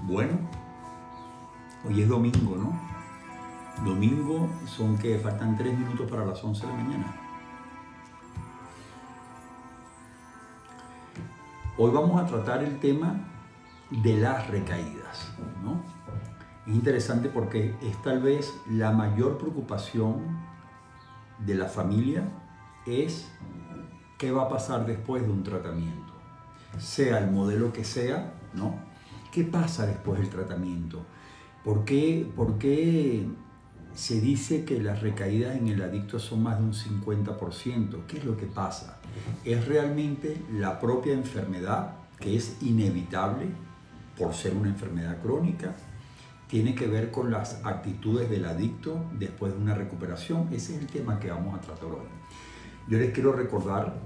Bueno, hoy es domingo, ¿no? Domingo son que faltan 3 minutos para las 11 de la mañana. Hoy vamos a tratar el tema de las recaídas, ¿no? Es interesante porque es tal vez la mayor preocupación de la familia es qué va a pasar después de un tratamiento, sea el modelo que sea, ¿no? ¿Qué pasa después del tratamiento? ¿Por qué se dice que las recaídas en el adicto son más de un 50%? ¿Qué es lo que pasa? ¿Es realmente la propia enfermedad, que es inevitable por ser una enfermedad crónica? ¿Tiene que ver con las actitudes del adicto después de una recuperación? Ese es el tema que vamos a tratar hoy. Yo les quiero recordar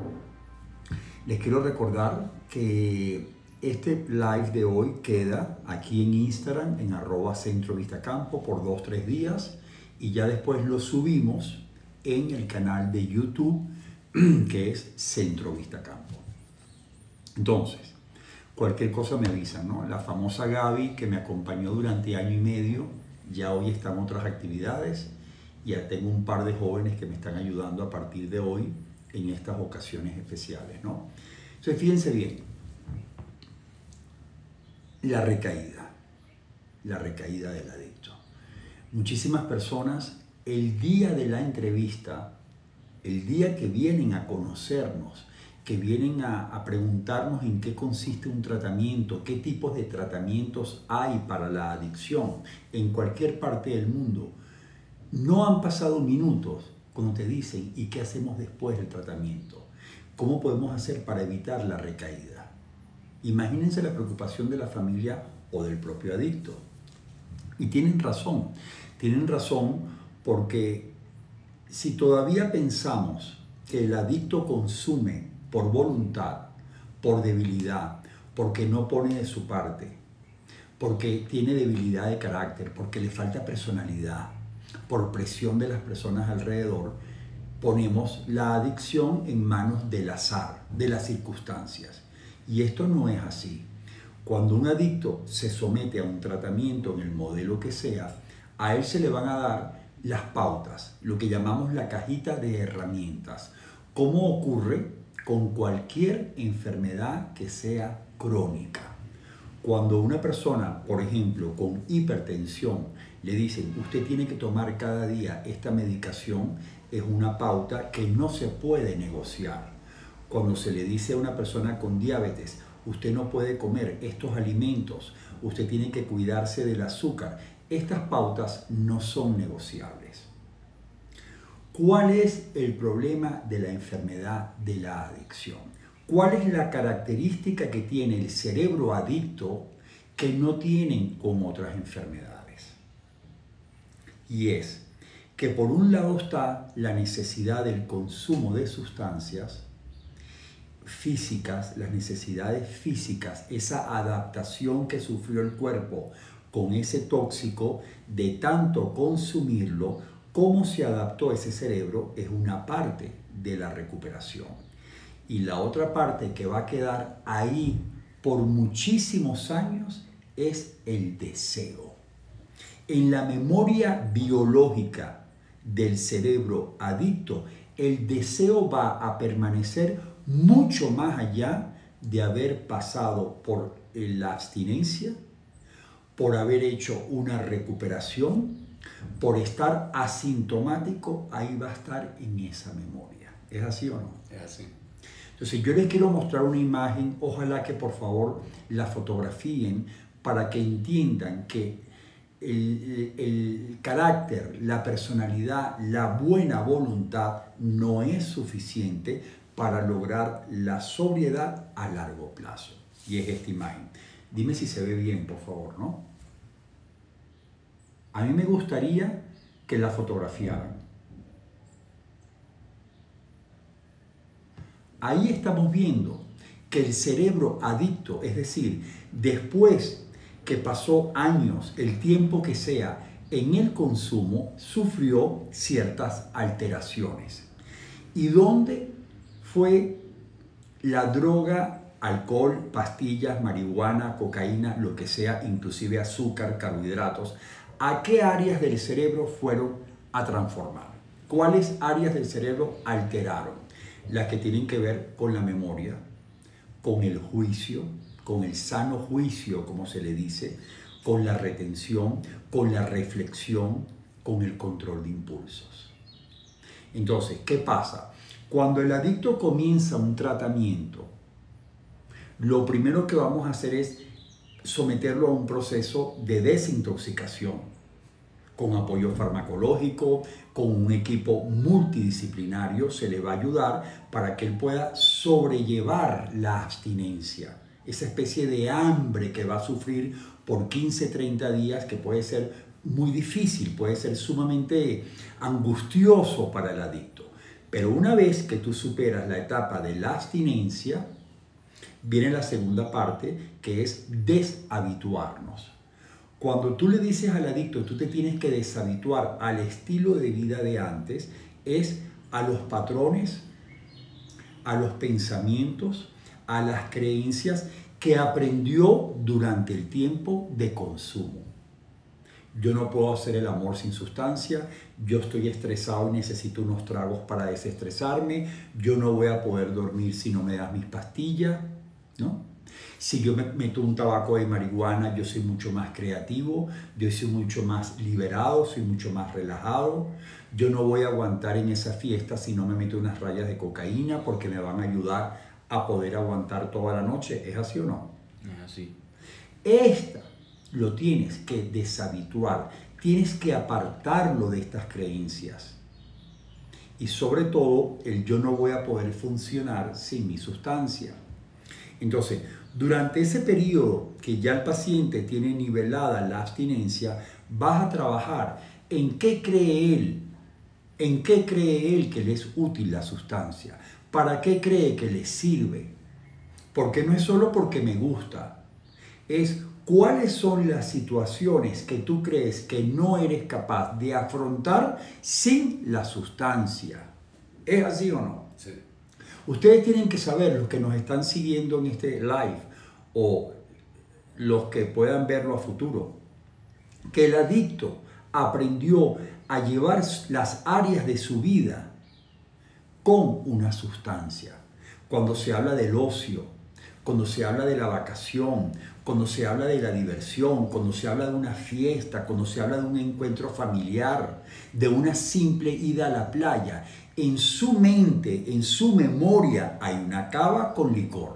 que este live de hoy queda aquí en Instagram, en @CentroVistaCampo por 2-3 días y ya después lo subimos en el canal de YouTube que es Centro Vista Campo. Entonces, cualquier cosa me avisan, ¿no? La famosa Gaby que me acompañó durante año y medio, ya hoy está en otras actividades. Ya tengo un par de jóvenes que me están ayudando a partir de hoy en estas ocasiones especiales, ¿no? Entonces, fíjense bien. La recaída del adicto. Muchísimas personas, el día de la entrevista, el día que vienen a conocernos, que vienen a preguntarnos en qué consiste un tratamiento, qué tipos de tratamientos hay para la adicción en cualquier parte del mundo, no han pasado minutos cuando te dicen ¿y qué hacemos después del tratamiento? ¿Cómo podemos hacer para evitar la recaída? Imagínense la preocupación de la familia o del propio adicto. Y tienen razón porque si todavía pensamos que el adicto consume por voluntad, por debilidad, porque no pone de su parte, porque tiene debilidad de carácter, porque le falta personalidad, por presión de las personas alrededor, ponemos la adicción en manos del azar, de las circunstancias. Y esto no es así. Cuando un adicto se somete a un tratamiento en el modelo que sea, a él se le van a dar las pautas, lo que llamamos la cajita de herramientas, como ocurre con cualquier enfermedad que sea crónica. Cuando una persona, por ejemplo, con hipertensión, le dicen usted tiene que tomar cada día esta medicación, es una pauta que no se puede negociar. Cuando se le dice a una persona con diabetes, usted no puede comer estos alimentos, usted tiene que cuidarse del azúcar, estas pautas no son negociables. ¿Cuál es el problema de la enfermedad de la adicción? ¿Cuál es la característica que tiene el cerebro adicto que no tienen con otras enfermedades? Y es que por un lado está la necesidad del consumo de sustancias físicas, las necesidades físicas, esa adaptación que sufrió el cuerpo con ese tóxico, de tanto consumirlo, cómo se adaptó ese cerebro es una parte de la recuperación. Y la otra parte que va a quedar ahí por muchísimos años es el deseo. En la memoria biológica del cerebro adicto, el deseo va a permanecer mucho más allá de haber pasado por la abstinencia, por haber hecho una recuperación, por estar asintomático, ahí va a estar en esa memoria. ¿Es así o no? Es así. Entonces yo les quiero mostrar una imagen, ojalá que por favor la fotografíen para que entiendan que el carácter, la personalidad, la buena voluntad no es suficiente para lograr la sobriedad a largo plazo. Y es esta imagen. Dime si se ve bien, por favor, ¿no? A mí me gustaría que la fotografiaran. Ahí estamos viendo que el cerebro adicto, es decir, después que pasó años, el tiempo que sea, en el consumo, sufrió ciertas alteraciones. ¿Y dónde fue la droga alcohol, pastillas, marihuana, cocaína, lo que sea, inclusive azúcar, carbohidratos, ¿a qué áreas del cerebro fueron a transformar? ¿Cuáles áreas del cerebro alteraron? Las que tienen que ver con la memoria, con el juicio, con el sano juicio, como se le dice, con la retención, con la reflexión, con el control de impulsos. Entonces, ¿qué pasa? Cuando el adicto comienza un tratamiento, lo primero que vamos a hacer es someterlo a un proceso de desintoxicación, con apoyo farmacológico, con un equipo multidisciplinario, se le va a ayudar para que él pueda sobrellevar la abstinencia, esa especie de hambre que va a sufrir por 15, 30 días, que puede ser muy difícil, puede ser sumamente angustioso para el adicto. Pero una vez que tú superas la etapa de la abstinencia, viene la segunda parte, que es deshabituarnos. Cuando tú le dices al adicto, tú te tienes que deshabituar al estilo de vida de antes, es a los patrones, a los pensamientos, a las creencias que aprendió durante el tiempo de consumo. Yo no puedo hacer el amor sin sustancia, yo estoy estresado y necesito unos tragos para desestresarme, yo no voy a poder dormir si no me das mis pastillas, ¿no? Si yo me meto un tabaco de marihuana, yo soy mucho más creativo, yo soy mucho más liberado, soy mucho más relajado. Yo no voy a aguantar en esa fiesta si no me meto unas rayas de cocaína porque me van a ayudar a poder aguantar toda la noche. ¿Es así o no? Es así. Esta lo tienes que deshabituar, tienes que apartarlo de estas creencias. Y sobre todo, el yo no voy a poder funcionar sin mi sustancia. Entonces, durante ese periodo que ya el paciente tiene nivelada la abstinencia, vas a trabajar en qué cree él que le es útil la sustancia, para qué cree que le sirve, porque no es solo porque me gusta, es cuáles son las situaciones que tú crees que no eres capaz de afrontar sin la sustancia. ¿Es así o no? Sí. Ustedes tienen que saber, los que nos están siguiendo en este live o los que puedan verlo a futuro, que el adicto aprendió a llevar las áreas de su vida con una sustancia. Cuando se habla del ocio, cuando se habla de la vacación, cuando se habla de la diversión, cuando se habla de una fiesta, cuando se habla de un encuentro familiar, de una simple ida a la playa, en su mente, en su memoria, hay una cava con licor.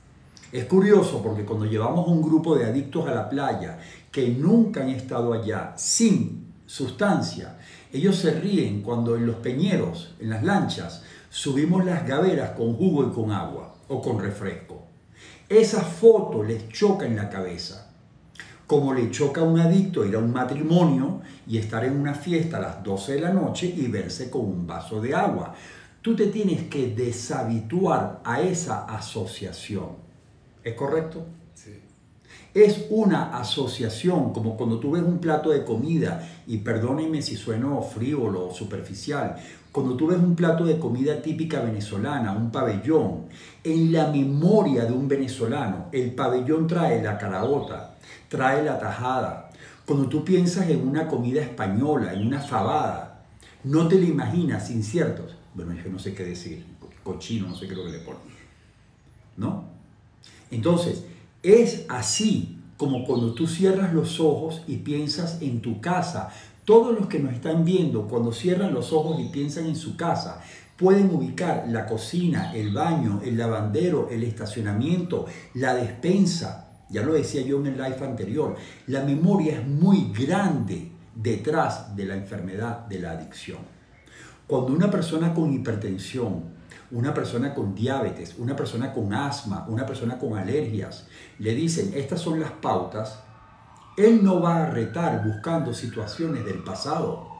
Es curioso porque cuando llevamos un grupo de adictos a la playa que nunca han estado allá sin sustancia, ellos se ríen cuando en los peñeros, en las lanchas, subimos las gaveras con jugo y con agua o con refresco. Esa foto les choca en la cabeza. Como le choca a un adicto ir a un matrimonio y estar en una fiesta a las 12 de la noche y verse con un vaso de agua. Tú te tienes que deshabituar a esa asociación. ¿Es correcto? Sí. Es una asociación, como cuando tú ves un plato de comida, y perdónenme si sueno frívolo o superficial, cuando tú ves un plato de comida típica venezolana, un pabellón, en la memoria de un venezolano, el pabellón trae la caraota, trae la tajada. Cuando tú piensas en una comida española, en una fabada, no te la imaginas inciertos. Bueno, es que no sé qué decir, cochino, no sé qué es lo que le ponen, ¿no? Entonces, es así como cuando tú cierras los ojos y piensas en tu casa. Todos los que nos están viendo, cuando cierran los ojos y piensan en su casa, pueden ubicar la cocina, el baño, el lavandero, el estacionamiento, la despensa. Ya lo decía yo en el live anterior, la memoria es muy grande detrás de la enfermedad de la adicción. Cuando una persona con hipertensión, una persona con diabetes, una persona con asma, una persona con alergias, le dicen estas son las pautas, él no va a retar buscando situaciones del pasado.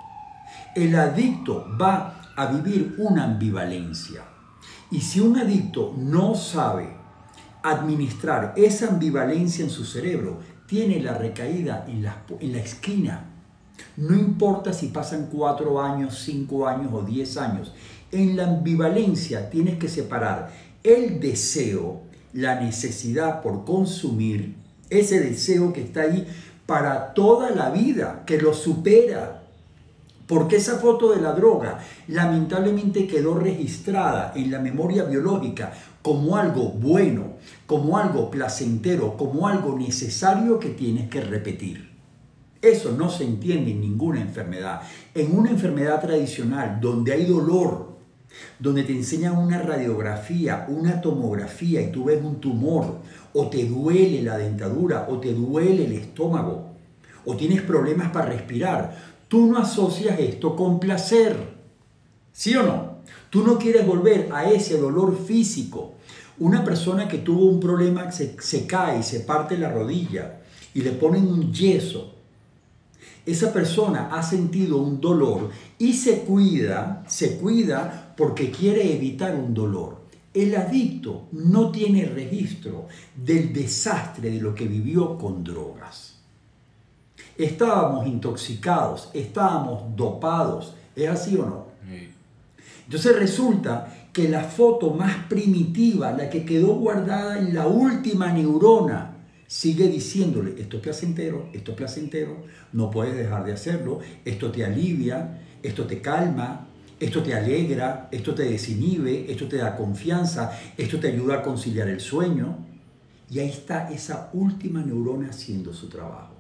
El adicto va a vivir una ambivalencia. Y si un adicto no sabe administrar esa ambivalencia en su cerebro, tiene la recaída en la esquina. No importa si pasan 4 años, 5 años o 10 años. En la ambivalencia tienes que separar el deseo la necesidad por consumir, ese deseo que está ahí para toda la vida, que lo supera. Porque esa foto de la droga lamentablemente quedó registrada en la memoria biológica como algo bueno, como algo placentero, como algo necesario que tienes que repetir. Eso no se entiende en ninguna enfermedad. En una enfermedad tradicional donde hay dolor, donde te enseñan una radiografía, una tomografía y tú ves un tumor, o te duele la dentadura, o te duele el estómago, o tienes problemas para respirar, tú no asocias esto con placer, ¿sí o no? Tú no quieres volver a ese dolor físico. Una persona que tuvo un problema, se cae y se parte la rodilla y le ponen un yeso. Esa persona ha sentido un dolor y se cuida porque quiere evitar un dolor. El adicto no tiene registro del desastre de lo que vivió con drogas. Estábamos intoxicados, estábamos dopados, ¿es así o no? Sí. Entonces resulta que la foto más primitiva, la que quedó guardada en la última neurona, sigue diciéndole, esto es placentero, no puedes dejar de hacerlo, esto te alivia, esto te calma, esto te alegra, esto te desinhibe, esto te da confianza, esto te ayuda a conciliar el sueño. Y ahí está esa última neurona haciendo su trabajo,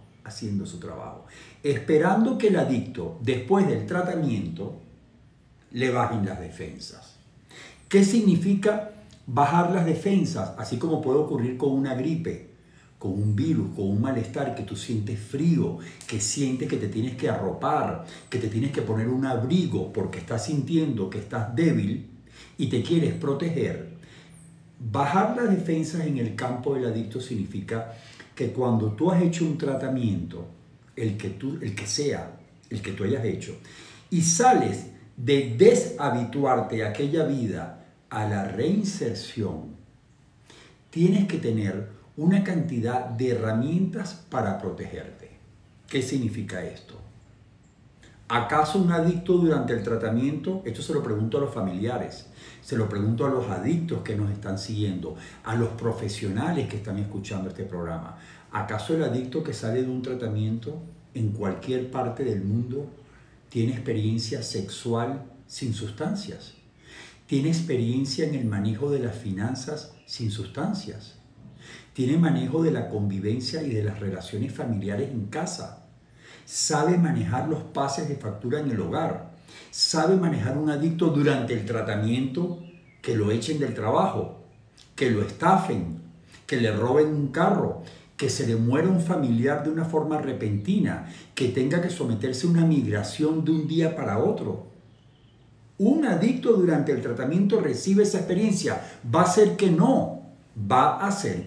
esperando que el adicto, después del tratamiento, le bajen las defensas. ¿Qué significa bajar las defensas? Así como puede ocurrir con una gripe, con un virus, con un malestar, que tú sientes frío, que sientes que te tienes que arropar, que te tienes que poner un abrigo porque estás sintiendo que estás débil y te quieres proteger. Bajar las defensas en el campo del adicto significa que cuando tú has hecho un tratamiento, el que tú hayas hecho, y sales de deshabituarte a aquella vida a la reinserción, tienes que tener una cantidad de herramientas para protegerte. ¿Qué significa esto? ¿Acaso un adicto durante el tratamiento? Esto se lo pregunto a los familiares, se lo pregunto a los adictos que nos están siguiendo, a los profesionales que están escuchando este programa. ¿Acaso el adicto que sale de un tratamiento en cualquier parte del mundo tiene experiencia sexual sin sustancias? ¿Tiene experiencia en el manejo de las finanzas sin sustancias? ¿Tiene manejo de la convivencia y de las relaciones familiares en casa? ¿Sabe manejar los pases de factura en el hogar? ¿Sabe manejar un adicto durante el tratamiento, que lo echen del trabajo, que lo estafen, que le roben un carro, que se le muera un familiar de una forma repentina, que tenga que someterse a una migración de un día para otro? Un adicto durante el tratamiento recibe esa experiencia. Va a ser que no. Va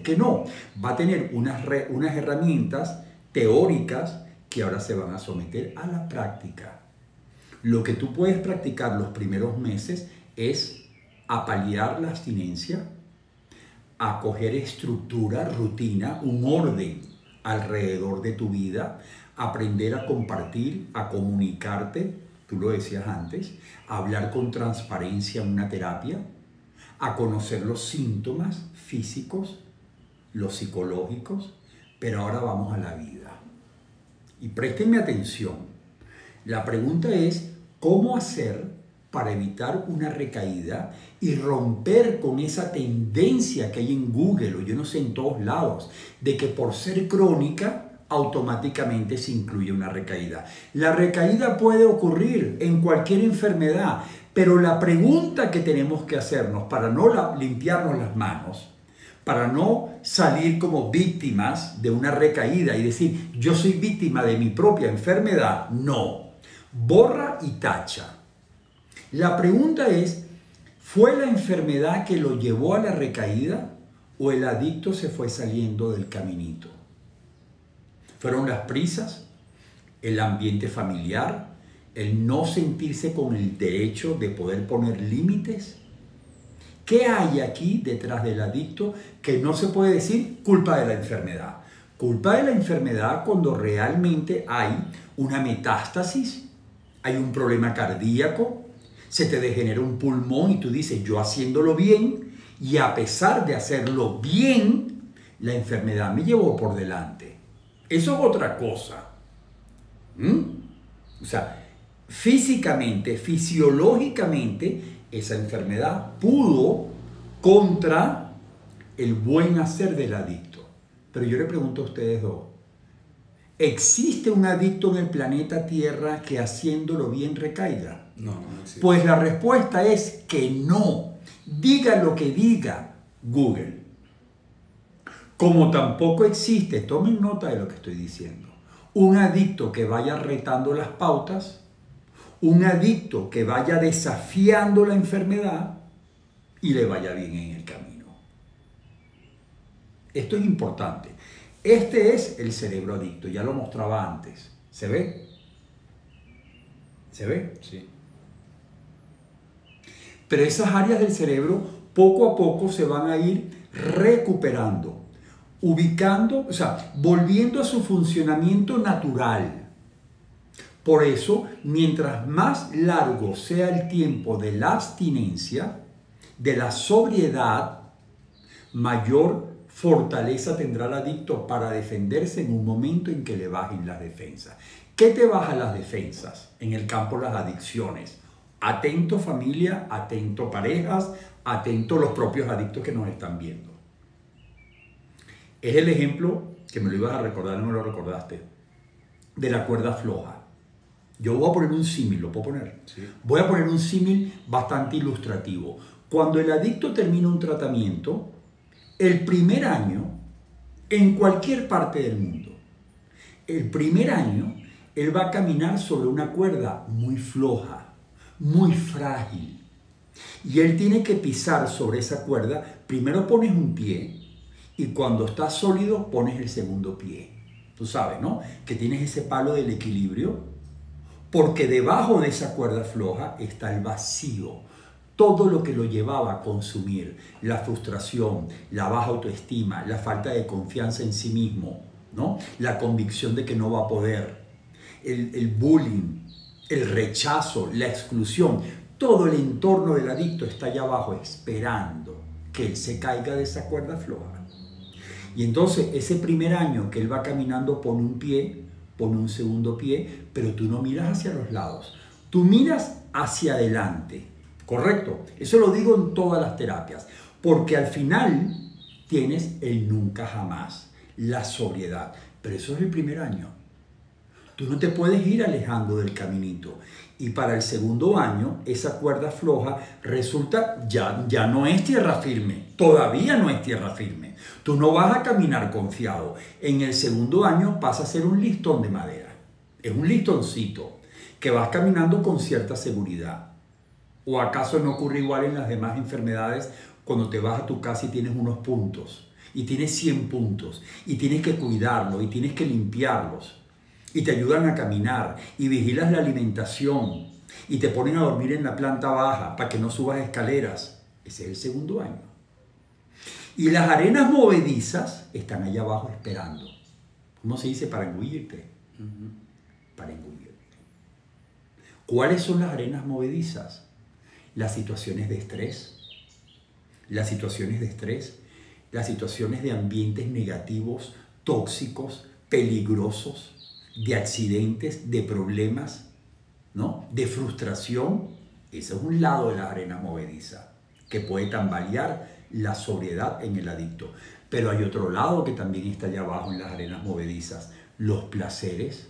a tener unas herramientas teóricas que ahora se van a someter a la práctica. Lo que tú puedes practicar los primeros meses es a paliar la abstinencia, a coger estructura, rutina, un orden alrededor de tu vida, aprender a compartir, a comunicarte, tú lo decías antes, a hablar con transparencia en una terapia, a conocer los síntomas físicos, los psicológicos, pero ahora vamos a la vida. Y préstenme atención, la pregunta es, ¿cómo hacer para evitar una recaída y romper con esa tendencia que hay en Google, o yo no sé, en todos lados, de que por ser crónica automáticamente se incluye una recaída? La recaída puede ocurrir en cualquier enfermedad, pero la pregunta que tenemos que hacernos para no limpiarnos las manos, para no salir como víctimas de una recaída y decir, yo soy víctima de mi propia enfermedad, no, borra y tacha. La pregunta es, ¿fue la enfermedad que lo llevó a la recaída o el adicto se fue saliendo del caminito? ¿Fueron las prisas, el ambiente familiar, el no sentirse con el derecho de poder poner límites? ¿Qué hay aquí detrás del adicto que no se puede decir culpa de la enfermedad? Culpa de la enfermedad cuando realmente hay una metástasis, hay un problema cardíaco, se te degenera un pulmón y tú dices, yo haciéndolo bien, Y a pesar de hacerlo bien, la enfermedad me llevó por delante. Eso es otra cosa. O sea, físicamente, fisiológicamente, esa enfermedad pudo contra el buen hacer del adicto. Pero yo le pregunto a ustedes dos, ¿existe un adicto en el planeta Tierra que haciéndolo bien recaiga? No, no existe. Pues la respuesta es que no. Diga lo que diga Google. Como tampoco existe, tomen nota de lo que estoy diciendo, un adicto que vaya retando las pautas, un adicto que vaya desafiando la enfermedad y le vaya bien en el camino. Esto es importante. Este es el cerebro adicto, ya lo mostraba antes. ¿Se ve? ¿Se ve? Sí. Pero esas áreas del cerebro poco a poco se van a ir recuperando, ubicando, o sea, volviendo a su funcionamiento natural. Por eso, mientras más largo sea el tiempo de la abstinencia, de la sobriedad, mayor fortaleza tendrá el adicto para defenderse en un momento en que le bajen las defensas. ¿Qué te baja las defensas en el campo de las adicciones? Atento familia, atento parejas, atento los propios adictos que nos están viendo. Es el ejemplo que me lo ibas a recordar, no me lo recordaste, de la cuerda floja. Yo voy a poner un símil, ¿lo puedo poner? Sí. Voy a poner un símil bastante ilustrativo. Cuando el adicto termina un tratamiento, el primer año, en cualquier parte del mundo, el primer año, él va a caminar sobre una cuerda muy floja, muy frágil. Y él tiene que pisar sobre esa cuerda. Primero pones un pie y cuando está sólido pones el segundo pie. Tú sabes, ¿no? Que tienes ese palo del equilibrio, porque debajo de esa cuerda floja está el vacío. Todo lo que lo llevaba a consumir, la frustración, la baja autoestima, la falta de confianza en sí mismo, ¿no? La convicción de que no va a poder, el bullying, el rechazo, la exclusión. Todo el entorno del adicto está allá abajo esperando que él se caiga de esa cuerda floja. Y entonces ese primer año que él va caminando pone un pie, pone un segundo pie, pero tú no miras hacia los lados, tú miras hacia adelante. ¿Correcto? Eso lo digo en todas las terapias, porque al final tienes el nunca jamás, la sobriedad, pero eso es el primer año. Tú no te puedes ir alejando del caminito y para el segundo año esa cuerda floja resulta ya no es tierra firme, todavía no es tierra firme. Tú no vas a caminar confiado. En el segundo año pasa a ser un listón de madera, es un listoncito que vas caminando con cierta seguridad. ¿O acaso no ocurre igual en las demás enfermedades cuando te vas a tu casa y tienes unos puntos? Y tienes 100 puntos. Y tienes que cuidarlos y tienes que limpiarlos. Y te ayudan a caminar. Y vigilas la alimentación. Y te ponen a dormir en la planta baja para que no subas escaleras. Ese es el segundo año. Y las arenas movedizas están allá abajo esperando. ¿Cómo se dice? Para engullirte. Para engullirte. ¿Cuáles son las arenas movedizas? Las situaciones de estrés, las situaciones de ambientes negativos, tóxicos, peligrosos, de accidentes, de problemas, ¿no? De frustración. Ese es un lado de la arena movediza que puede tambalear la sobriedad en el adicto. Pero hay otro lado que también está allá abajo en las arenas movedizas, los placeres,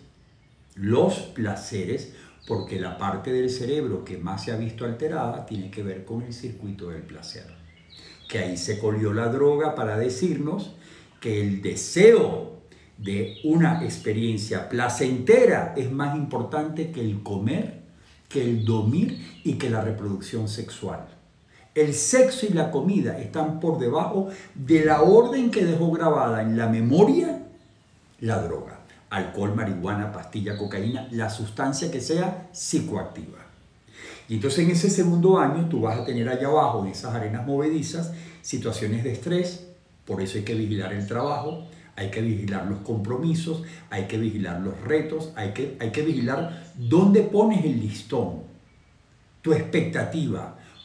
porque la parte del cerebro que más se ha visto alterada tiene que ver con el circuito del placer. Que ahí se colió la droga para decirnos que el deseo de una experiencia placentera es más importante que el comer, que el dormir y que la reproducción sexual. El sexo y la comida están por debajo de la orden que dejó grabada en la memoria la droga. Alcohol, marihuana, pastilla, cocaína, la sustancia que sea psicoactiva. Y entonces en ese segundo año tú vas a tener allá abajo, en esas arenas movedizas, situaciones de estrés. Por eso hay que vigilar el trabajo, hay que vigilar los compromisos, hay que vigilar los retos, hay que vigilar dónde pones el listón, tu expectativa.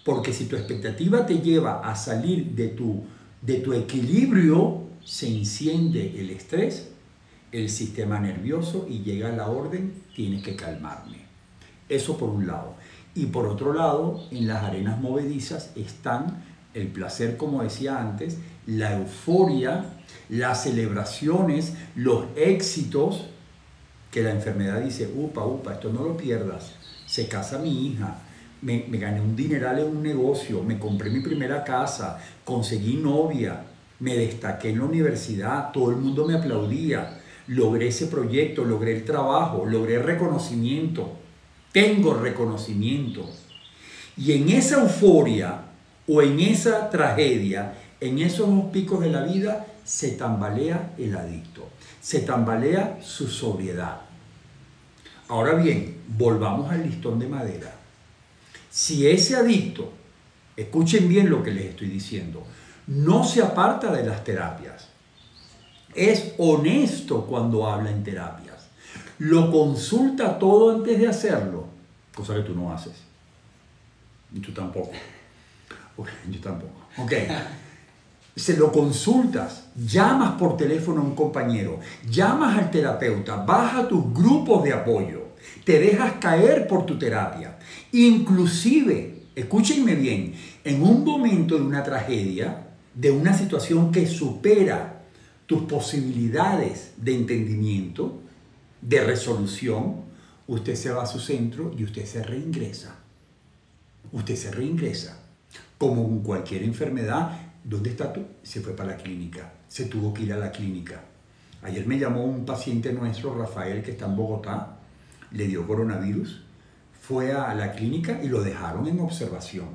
Porque si tu expectativa te lleva a salir de tu equilibrio, se enciende el estrés, el sistema nervioso y llega la orden, tienes que calmarme. Eso por un lado. Y por otro lado, en las arenas movedizas están el placer, como decía antes, la euforia, las celebraciones, los éxitos, que la enfermedad dice, upa, esto no lo pierdas, se casa mi hija, me gané un dineral en un negocio, me compré mi primera casa, conseguí novia, me destaqué en la universidad, todo el mundo me aplaudía, logré ese proyecto, logré el trabajo, logré reconocimiento, tengo reconocimiento. Y en esa euforia o en esa tragedia, en esos picos de la vida, se tambalea el adicto, se tambalea su sobriedad. Ahora bien, volvamos al listón de madera. Si ese adicto, escuchen bien lo que les estoy diciendo, no se aparta de las terapias, es honesto cuando habla en terapias, lo consulta todo antes de hacerlo, cosa que tú no haces, y tú tampoco, yo tampoco, ok. Se lo consultas, llamas por teléfono a un compañero, llamas al terapeuta, vas a tus grupos de apoyo, te dejas caer por tu terapia. Inclusive, escúchenme bien, en un momento de una tragedia, de una situación que supera tus posibilidades de entendimiento, de resolución, usted se va a su centro y usted se reingresa. Usted se reingresa. Como en cualquier enfermedad, ¿dónde está tú? Se fue para la clínica, se tuvo que ir a la clínica. Ayer me llamó un paciente nuestro, Rafael, que está en Bogotá, le dio coronavirus, fue a la clínica y lo dejaron en observación.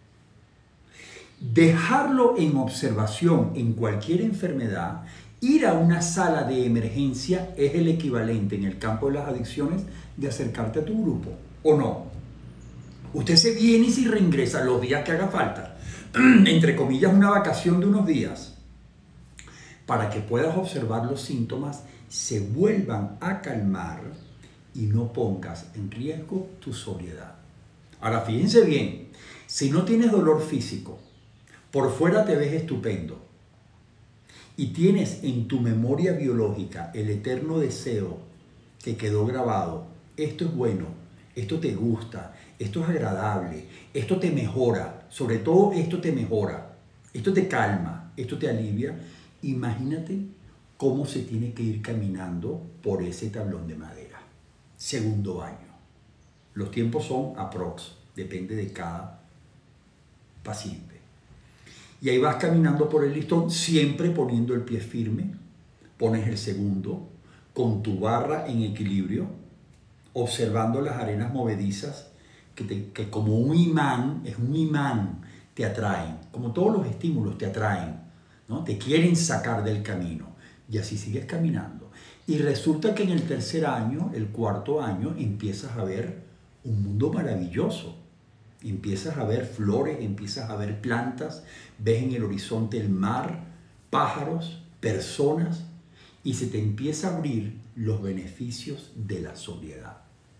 Dejarlo en observación en cualquier enfermedad, ir a una sala de emergencia es el equivalente en el campo de las adicciones de acercarte a tu grupo, ¿o no? Usted se viene y se reingresa los días que haga falta, entre comillas una vacación de unos días, para que puedas observar los síntomas, se vuelvan a calmar y no pongas en riesgo tu sobriedad. Ahora fíjense bien, si no tienes dolor físico, por fuera te ves estupendo y tienes en tu memoria biológica el eterno deseo que quedó grabado, esto es bueno, esto te gusta, esto es agradable, esto te mejora, sobre todo esto te mejora, esto te calma, esto te alivia, imagínate cómo se tiene que ir caminando por ese tablón de madera. Segundo año. Los tiempos son aprox, depende de cada paciente. Y ahí vas caminando por el listón, siempre poniendo el pie firme, pones el segundo, con tu barra en equilibrio, observando las arenas movedizas, que como un imán, es un imán, te atraen, como todos los estímulos te atraen, ¿no? Te quieren sacar del camino, y así sigues caminando. Y resulta que en el tercer año, el cuarto año, empiezas a ver un mundo maravilloso. Empiezas a ver flores, empiezas a ver plantas, ves en el horizonte el mar, pájaros, personas, y se te empieza a abrir los beneficios de la sobriedad.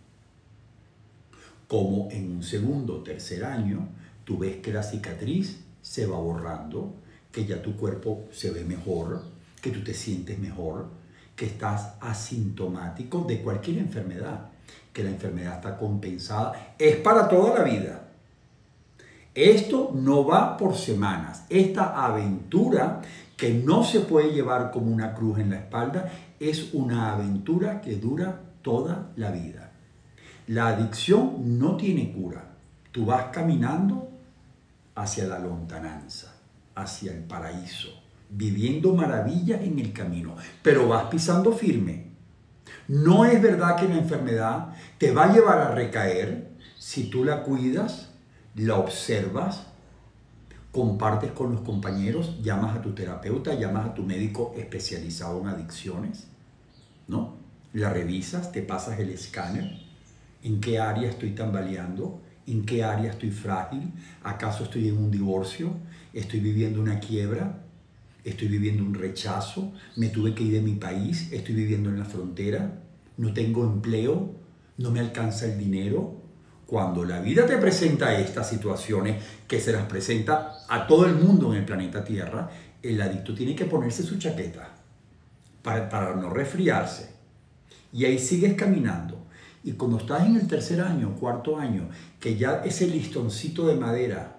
Como en un segundo o tercer año, tú ves que la cicatriz se va borrando, que ya tu cuerpo se ve mejor, que tú te sientes mejor, que estás asintomático de cualquier enfermedad, que la enfermedad está compensada, es para toda la vida. Esto no va por semanas. Esta aventura que no se puede llevar como una cruz en la espalda, es una aventura que dura toda la vida. La adicción no tiene cura. Tú vas caminando hacia la lontananza, hacia el paraíso, viviendo maravillas en el camino, pero vas pisando firme. No es verdad que la enfermedad te va a llevar a recaer si tú la cuidas, la observas, compartes con los compañeros, llamas a tu terapeuta, llamas a tu médico especializado en adicciones, ¿no? La revisas, te pasas el escáner, ¿en qué área estoy tambaleando? ¿En qué área estoy frágil? ¿Acaso estoy en un divorcio? ¿Estoy viviendo una quiebra? ¿Estoy viviendo un rechazo? ¿Me tuve que ir de mi país? ¿Estoy viviendo en la frontera? ¿No tengo empleo? ¿No me alcanza el dinero? cuando la vida te presenta estas situaciones que se las presenta a todo el mundo en el planeta Tierra, el adicto tiene que ponerse su chaqueta para no resfriarse. Y ahí sigues caminando. Y cuando estás en el tercer año, cuarto año, que ya ese listoncito de madera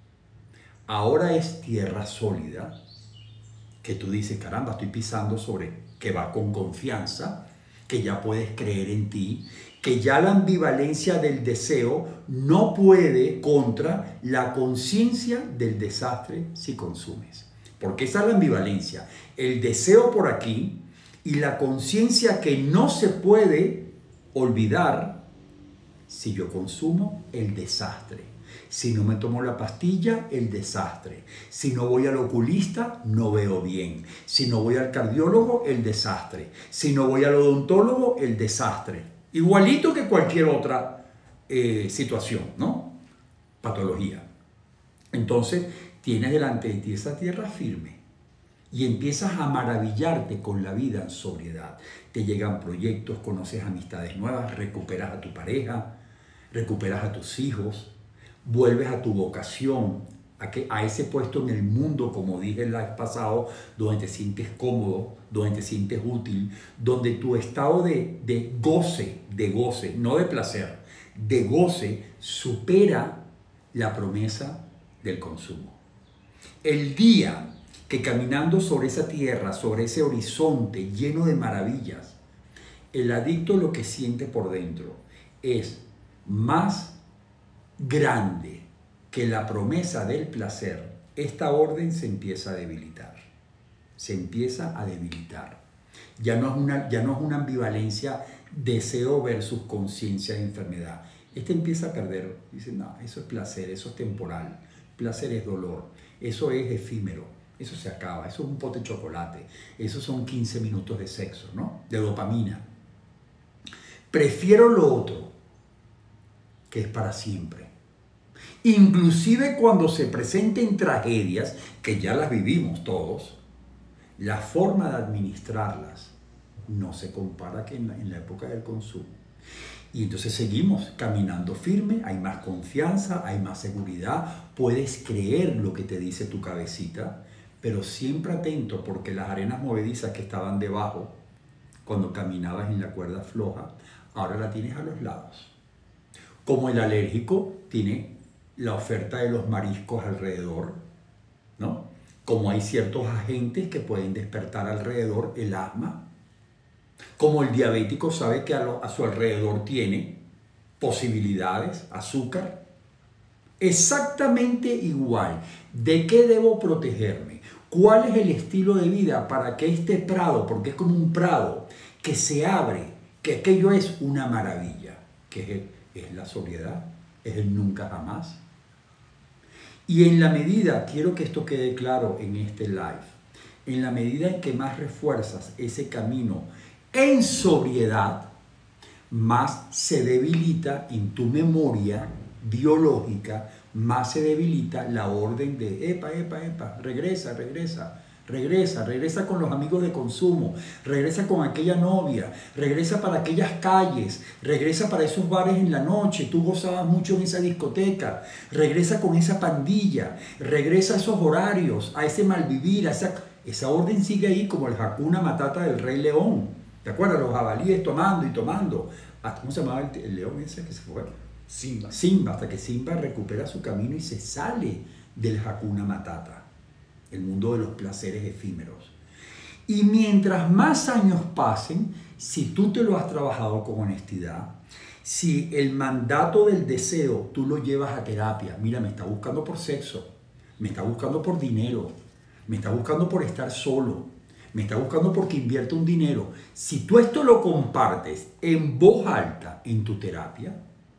ahora es tierra sólida, que tú dices, caramba, estoy pisando sobre, que va con confianza, que ya puedes creer en ti, que ya la ambivalencia del deseo no puede contra la conciencia del desastre si consumes. Porque esa es la ambivalencia, el deseo por aquí y la conciencia que no se puede olvidar si yo consumo el desastre. Si no me tomo la pastilla, el desastre. Si no voy al oculista, no veo bien. Si no voy al cardiólogo, el desastre. Si no voy al odontólogo, el desastre. Igualito que cualquier otra situación, ¿no? Patología. Entonces, tienes delante de ti esa tierra firme y empiezas a maravillarte con la vida en sobriedad. Te llegan proyectos, conoces amistades nuevas, recuperas a tu pareja, recuperas a tus hijos, vuelves a tu vocación, a ese puesto en el mundo, como dije el live pasado, donde te sientes cómodo, donde te sientes útil, donde tu estado de goce, no de placer, de goce, supera la promesa del consumo. El día que caminando sobre esa tierra, sobre ese horizonte lleno de maravillas, el adicto lo que siente por dentro es más grande que la promesa del placer, esta orden se empieza a debilitar. Se empieza a debilitar. Ya no es una ambivalencia deseo versus conciencia de enfermedad. Empieza a perder. Dice, no, eso es placer, eso es temporal. Placer es dolor. Eso es efímero. Eso se acaba. Eso es un pote de chocolate. Eso son 15 minutos de sexo, ¿no? De dopamina. Prefiero lo otro, que es para siempre. Inclusive cuando se presenten tragedias, que ya las vivimos todos, la forma de administrarlas no se compara que en la época del consumo. Y entonces seguimos caminando firme, hay más confianza, hay más seguridad, puedes creer lo que te dice tu cabecita, pero siempre atento porque las arenas movedizas que estaban debajo, cuando caminabas en la cuerda floja, ahora la tienes a los lados. Como el alérgico tiene la oferta de los mariscos alrededor, ¿no? Como hay ciertos agentes que pueden despertar alrededor el asma, como el diabético sabe que a su alrededor tiene posibilidades, azúcar, exactamente igual. ¿De qué debo protegerme? ¿Cuál es el estilo de vida para que este prado, porque es como un prado que se abre, que aquello es una maravilla, que es la sobriedad, es el nunca jamás? Y en la medida, quiero que esto quede claro en este live, en la medida en que más refuerzas ese camino en sobriedad, más se debilita en tu memoria biológica, más se debilita la orden de epa, regresa con los amigos de consumo, regresa con aquella novia, regresa para aquellas calles, regresa para esos bares en la noche, tú gozabas mucho en esa discoteca, regresa con esa pandilla, regresa a esos horarios, a ese malvivir, esa orden sigue ahí como el Hakuna Matata del Rey León. ¿Te acuerdas? Los jabalíes tomando y tomando. ¿Cómo se llamaba el león ese que se fue? Simba. Simba, hasta que Simba recupera su camino y se sale del Hakuna Matata, el mundo de los placeres efímeros. Y mientras más años pasen, si tú te lo has trabajado con honestidad, si el mandato del deseo tú lo llevas a terapia, mira, me está buscando por sexo, me está buscando por dinero, me está buscando por estar solo, me está buscando porque invierte un dinero. Si tú esto lo compartes en voz alta en tu terapia,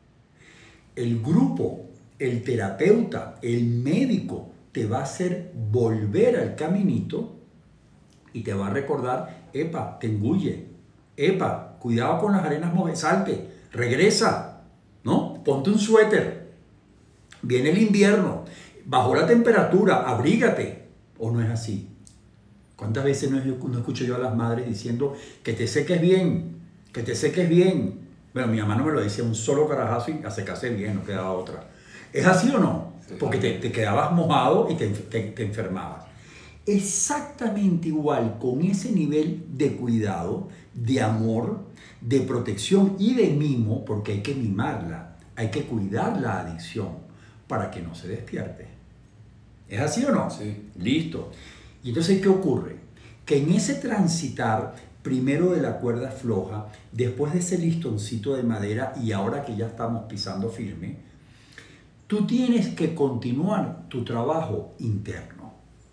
el grupo, el terapeuta, el médico te va a hacer volver al caminito y te va a recordar, epa, te engulle, epa, cuidado con las arenas movedizas, salte, regresa, ¿no? Ponte un suéter, viene el invierno, bajó la temperatura, abrígate, ¿o no es así? ¿Cuántas veces no escucho yo a las madres diciendo que te seques bien, que te seques bien? Bueno, mi mamá no me lo decía, un solo carajazo y a secarse bien, no quedaba otra. ¿Es así o no? Porque te quedabas mojado y te enfermabas. Exactamente igual, con ese nivel de cuidado, de amor, de protección y de mimo, porque hay que mimarla, hay que cuidar la adicción para que no se despierte. ¿Es así o no? Sí. Listo. Y entonces, ¿qué ocurre? Que en ese transitar, primero de la cuerda floja, después de ese listoncito de madera y ahora que ya estamos pisando firme, tú tienes que continuar tu trabajo interno.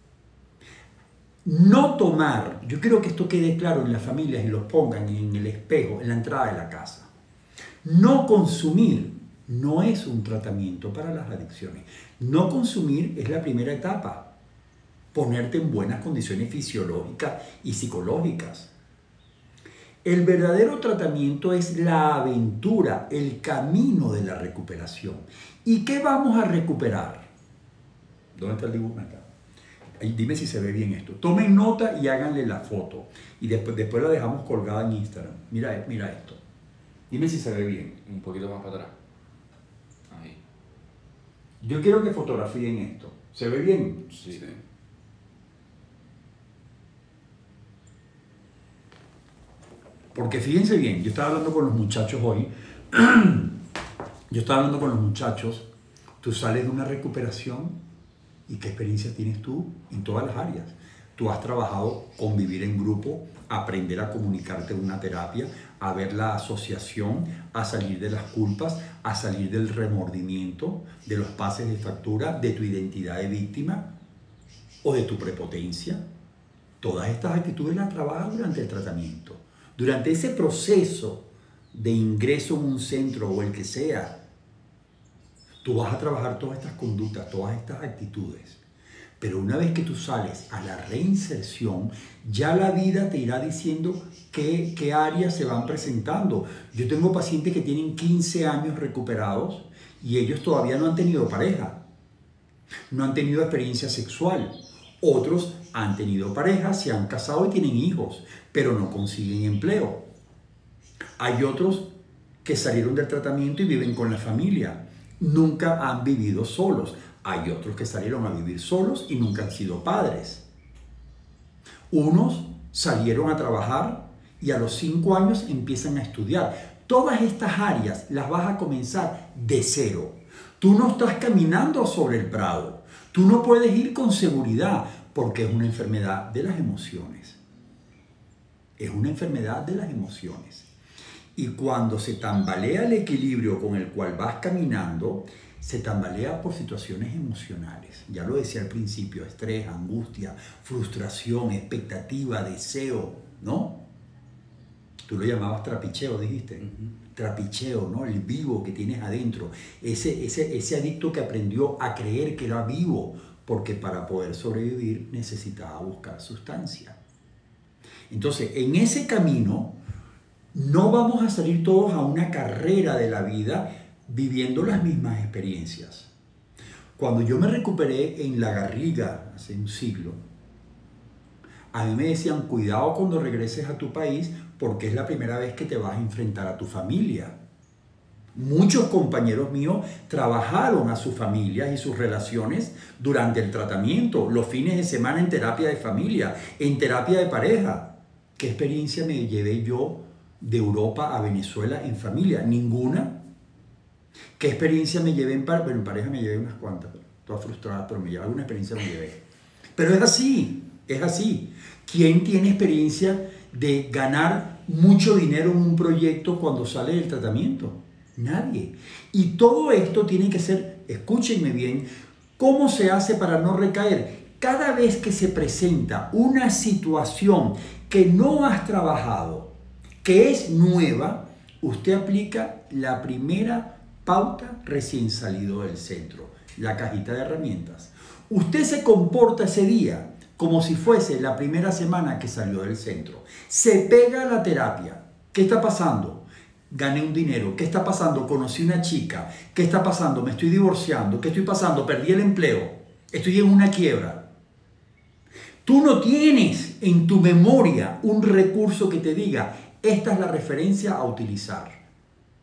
No tomar, yo quiero que esto quede claro en las familias y los pongan en el espejo, en la entrada de la casa. No consumir no es un tratamiento para las adicciones. No consumir es la primera etapa. Ponerte en buenas condiciones fisiológicas y psicológicas. El verdadero tratamiento es la aventura, el camino de la recuperación. ¿Y qué vamos a recuperar? ¿Dónde está el dibujo? Acá. Dime si se ve bien esto. Tomen nota y háganle la foto. Y después la dejamos colgada en Instagram. Mira esto. Dime si se ve bien. Un poquito más para atrás. Ahí. Yo quiero que fotografíen esto. ¿Se ve bien? Sí. Porque fíjense bien, yo estaba hablando con los muchachos hoy. Tú sales de una recuperación y qué experiencia tienes tú en todas las áreas. Tú has trabajado con vivir en grupo, aprender a comunicarte en una terapia, a ver la asociación, a salir de las culpas, a salir del remordimiento, de los pases de factura, de tu identidad de víctima o de tu prepotencia. Todas estas actitudes las trabajas durante el tratamiento. Durante ese proceso de ingreso en un centro o el que sea, tú vas a trabajar todas estas conductas, todas estas actitudes. Pero una vez que tú sales a la reinserción, ya la vida te irá diciendo qué áreas se van presentando. Yo tengo pacientes que tienen 15 años recuperados y ellos todavía no han tenido pareja, no han tenido experiencia sexual. Otros han tenido pareja, se han casado y tienen hijos, pero no consiguen empleo. Hay otros que salieron del tratamiento y viven con la familia. Nunca han vivido solos. Hay otros que salieron a vivir solos y nunca han sido padres. Unos salieron a trabajar y a los 5 años empiezan a estudiar. Todas estas áreas las vas a comenzar de cero. Tú no estás caminando sobre el prado. Tú no puedes ir con seguridad porque es una enfermedad de las emociones. Es una enfermedad de las emociones. Y cuando se tambalea el equilibrio con el cual vas caminando, se tambalea por situaciones emocionales. Ya lo decía al principio, estrés, angustia, frustración, expectativa, deseo, ¿no? Tú lo llamabas trapicheo, dijiste. Trapicheo, ¿no? El vivo que tienes adentro. Ese adicto que aprendió a creer que era vivo, porque para poder sobrevivir necesitaba buscar sustancia. Entonces, en ese camino, no vamos a salir todos a una carrera de la vida viviendo las mismas experiencias. Cuando yo me recuperé en La Garriga hace un siglo, a mí me decían, cuidado cuando regreses a tu país porque es la primera vez que te vas a enfrentar a tu familia. Muchos compañeros míos trabajaron a sus familias y sus relaciones durante el tratamiento, los fines de semana en terapia de familia, en terapia de pareja. ¿Qué experiencia me llevé yo de Europa a Venezuela en familia? Ninguna. ¿Qué experiencia me llevé en pareja? Bueno, en pareja me llevé unas cuantas, todas frustradas, pero me llevé alguna experiencia, me llevé. Pero es así, es así. ¿Quién tiene experiencia de ganar mucho dinero en un proyecto cuando sale del tratamiento? Nadie. Y todo esto tiene que ser, escúchenme bien, ¿cómo se hace para no recaer? Cada vez que se presenta una situación que no has trabajado, que es nueva, usted aplica la primera pauta recién salido del centro, la cajita de herramientas. Usted se comporta ese día como si fuese la primera semana que salió del centro. Se pega a la terapia. ¿Qué está pasando? Gané un dinero. ¿Qué está pasando? Conocí una chica. ¿Qué está pasando? Me estoy divorciando. ¿Qué estoy pasando? Perdí el empleo. Estoy en una quiebra. Tú no tienes en tu memoria un recurso que te diga, esta es la referencia a utilizar.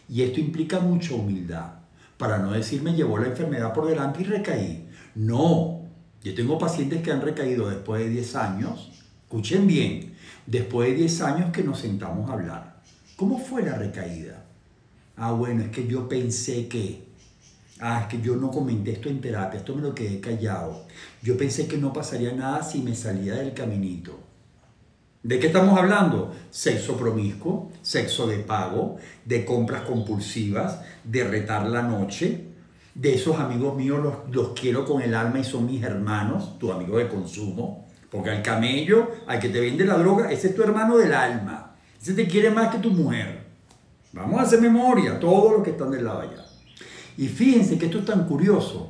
Y esto implica mucha humildad. Para no decir me llevó la enfermedad por delante y recaí. No, yo tengo pacientes que han recaído después de 10 años. Escuchen bien, después de 10 años que nos sentamos a hablar. ¿Cómo fue la recaída? Ah, bueno, es que yo pensé que... Ah, es que yo no comenté esto en terapia, esto me lo quedé callado. Yo pensé que no pasaría nada si me salía del caminito. ¿De qué estamos hablando? Sexo promiscuo, sexo de pago, de compras compulsivas, de retar la noche. De esos amigos míos los quiero con el alma y son mis hermanos, tus amigos de consumo. Porque al camello, al que te vende la droga, ese es tu hermano del alma. Ese te quiere más que tu mujer. Vamos a hacer memoria, todos los que están del lado allá. Y fíjense que esto es tan curioso,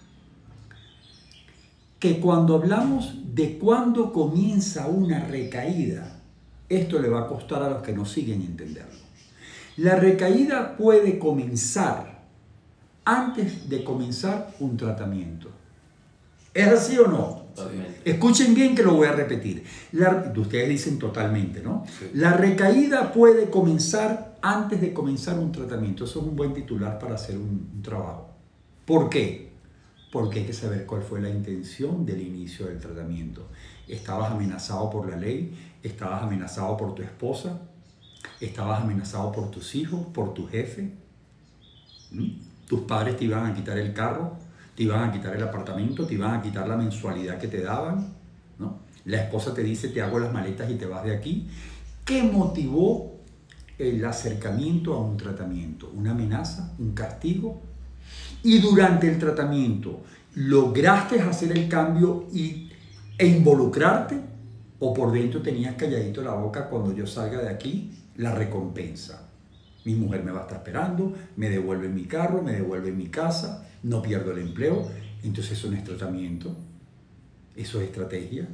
que cuando hablamos de cuándo comienza una recaída, esto le va a costar a los que no siguen entenderlo. La recaída puede comenzar antes de comenzar un tratamiento. ¿Es así o no? Totalmente. Escuchen bien que lo voy a repetir. Ustedes dicen totalmente, ¿no? Sí. La recaída puede comenzar antes de comenzar un tratamiento. Eso es un buen titular para hacer un trabajo. ¿Por qué? Porque hay que saber cuál fue la intención del inicio del tratamiento. ¿Estabas amenazado por la ley? ¿Estabas amenazado por tu esposa? ¿Estabas amenazado por tus hijos? ¿Por tu jefe? ¿Tus padres te iban a quitar el carro? ¿Te iban a quitar el apartamento? ¿Te iban a quitar la mensualidad que te daban? ¿No? La esposa te dice, te hago las maletas y te vas de aquí. ¿Qué motivó el acercamiento a un tratamiento? ¿Una amenaza? ¿Un castigo? Y durante el tratamiento, ¿lograste hacer el cambio e involucrarte? ¿O por dentro tenías calladito la boca cuando yo salga de aquí? La recompensa. Mi mujer me va a estar esperando, me devuelve mi carro, me devuelve mi casa, no pierdo el empleo. Entonces eso no es tratamiento, eso es estrategia.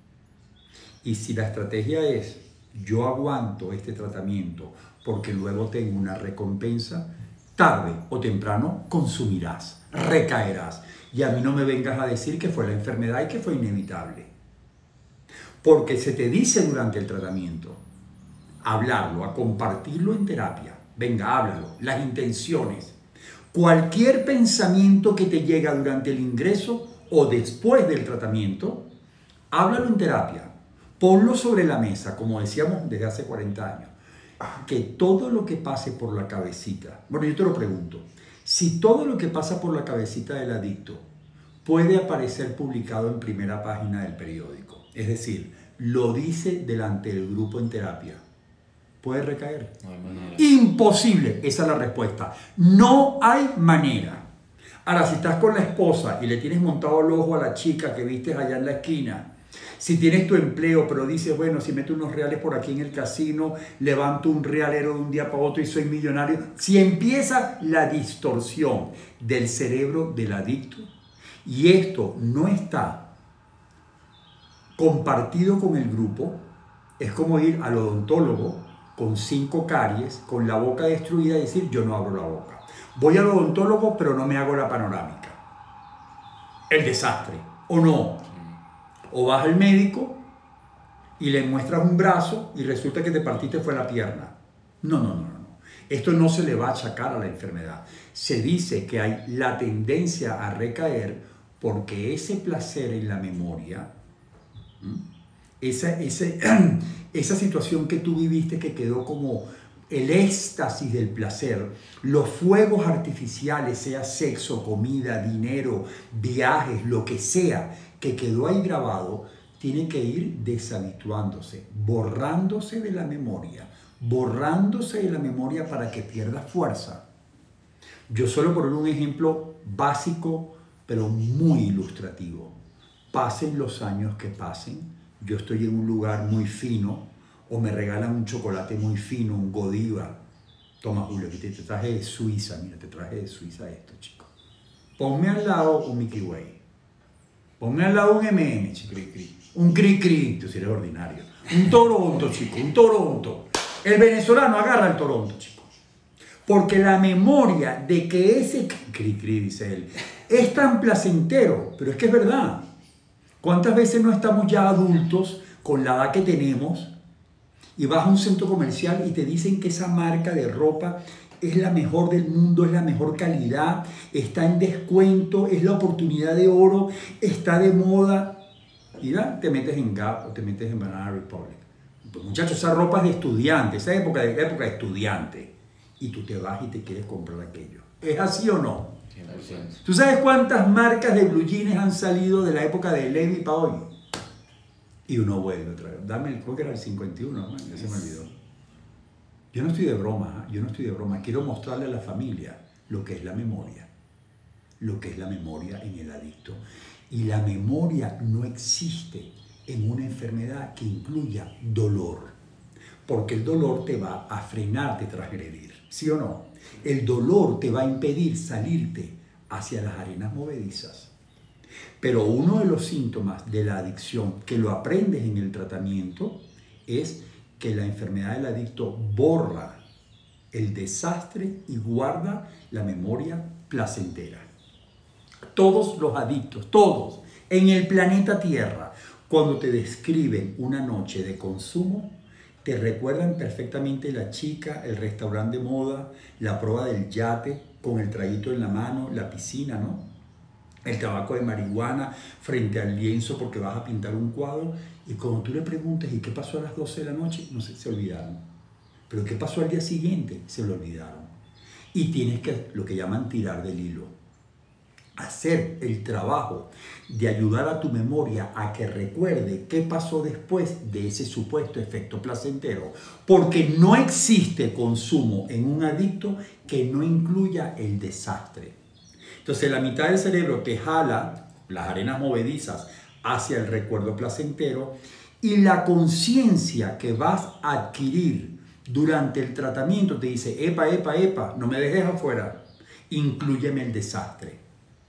Y si la estrategia es, yo aguanto este tratamiento porque luego tengo una recompensa, tarde o temprano consumirás, recaerás. Y a mí no me vengas a decir que fue la enfermedad y que fue inevitable. Porque se te dice durante el tratamiento, hablarlo, a compartirlo en terapia. Venga, háblalo, las intenciones. Cualquier pensamiento que te llega durante el ingreso o después del tratamiento, háblalo en terapia. Ponlo sobre la mesa, como decíamos desde hace 40 años. Que todo lo que pase por la cabecita, bueno, yo te lo pregunto, si todo lo que pasa por la cabecita del adicto puede aparecer publicado en primera página del periódico, es decir, lo dice delante del grupo en terapia, ¿puede recaer? No hay manera. Imposible, esa es la respuesta. No hay manera. Ahora, si estás con la esposa y le tienes montado el ojo a la chica que viste allá en la esquina, si tienes tu empleo, pero dices, bueno, si meto unos reales por aquí en el casino, levanto un realero de un día para otro y soy millonario. Si empieza la distorsión del cerebro del adicto y esto no está compartido con el grupo, es como ir al odontólogo con 5 caries, con la boca destruida y decir, yo no abro la boca. Voy al odontólogo, pero no me hago la panorámica. El desastre, ¿o no? O vas al médico y le muestras un brazo y resulta que te partiste fue la pierna. No. Esto no se le va a achacar a la enfermedad. Se dice que hay la tendencia a recaer porque ese placer en la memoria, esa situación que tú viviste que quedó como el éxtasis del placer, los fuegos artificiales, sea sexo, comida, dinero, viajes, lo que sea, que quedó ahí grabado, tiene que ir deshabituándose, borrándose de la memoria para que pierda fuerza. Yo solo poner un ejemplo básico, pero muy ilustrativo. Pasen los años que pasen, yo estoy en un lugar muy fino, o me regalan un chocolate muy fino, un Godiva. Toma, Julio, que te traje de Suiza, mira, te traje de Suiza esto, chico. Ponme al lado un Mickey Way. Ponme al lado un M&M, chico. Un Cri-Cri, tú si eres ordinario. Un Toronto, chico, un Toronto. El venezolano agarra el Toronto, chico. Porque la memoria de que ese Cri-Cri, dice él, es tan placentero, pero es que es verdad. ¿Cuántas veces no estamos ya adultos con la edad que tenemos y vas a un centro comercial y te dicen que esa marca de ropa es la mejor del mundo, es la mejor calidad, está en descuento, es la oportunidad de oro, está de moda. Y ya te metes en Gap o te metes en Banana Republic. Pues, muchachos, esa ropa es de estudiante, esa época de estudiante. Y tú te vas y te quieres comprar aquello. ¿Es así o no? 100%. ¿Tú sabes cuántas marcas de blue jeans han salido de la época de Levi para hoy? Y uno vuelve otra vez. Dame el, creo que era el 51, ¿no? Ya se me olvidó. Yo no estoy de broma, yo no estoy de broma. Quiero mostrarle a la familia lo que es la memoria. Lo que es la memoria en el adicto. Y la memoria no existe en una enfermedad que incluya dolor. Porque el dolor te va a frenar de transgredir. ¿Sí o no? El dolor te va a impedir salirte hacia las arenas movedizas. Pero uno de los síntomas de la adicción que lo aprendes en el tratamiento es que la enfermedad del adicto borra el desastre y guarda la memoria placentera. Todos los adictos, todos, en el planeta Tierra, cuando te describen una noche de consumo, te recuerdan perfectamente la chica, el restaurante de moda, la prueba del yate con el traguito en la mano, la piscina, ¿no? El tabaco de marihuana frente al lienzo porque vas a pintar un cuadro. Y cuando tú le preguntes, ¿y qué pasó a las 12 de la noche? No sé, se olvidaron. Pero ¿qué pasó al día siguiente? Se lo olvidaron. Y tienes que, lo que llaman tirar del hilo. Hacer el trabajo de ayudar a tu memoria a que recuerde qué pasó después de ese supuesto efecto placentero. Porque no existe consumo en un adicto que no incluya el desastre. Entonces la mitad del cerebro te jala las arenas movedizas hacia el recuerdo placentero y la conciencia que vas a adquirir durante el tratamiento te dice, epa, epa, epa, no me dejes afuera, inclúyeme el desastre.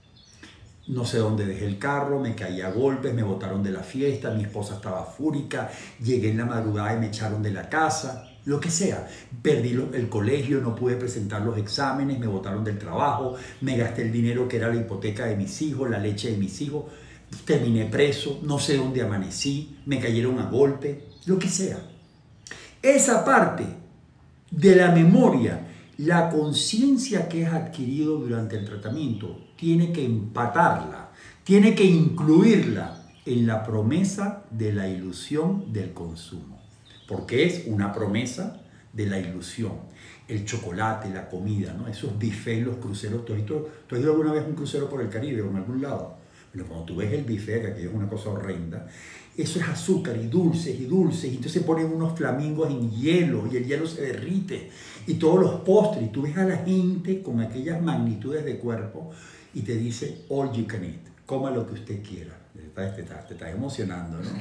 No sé dónde dejé el carro, me caí a golpes, me botaron de la fiesta, mi esposa estaba fúrica, llegué en la madrugada y me echaron de la casa, lo que sea. Perdí el colegio, no pude presentar los exámenes, me botaron del trabajo, me gasté el dinero que era la hipoteca de mis hijos, la leche de mis hijos, terminé preso, no sé dónde amanecí, me cayeron a golpe, lo que sea. Esa parte de la memoria, la conciencia que has adquirido durante el tratamiento, tiene que empatarla, tiene que incluirla en la promesa de la ilusión del consumo. Porque es una promesa de la ilusión. El chocolate, la comida, ¿no? Esos buffets, los cruceros. ¿Tú has ido alguna vez a un crucero por el Caribe o en algún lado? Bueno, cuando tú ves el buffet, que aquello es una cosa horrenda, eso es azúcar y dulces, y entonces ponen unos flamingos en hielo y el hielo se derrite y todos los postres, y tú ves a la gente con aquellas magnitudes de cuerpo y te dice all you can eat, coma lo que usted quiera. Te estás emocionando, ¿no?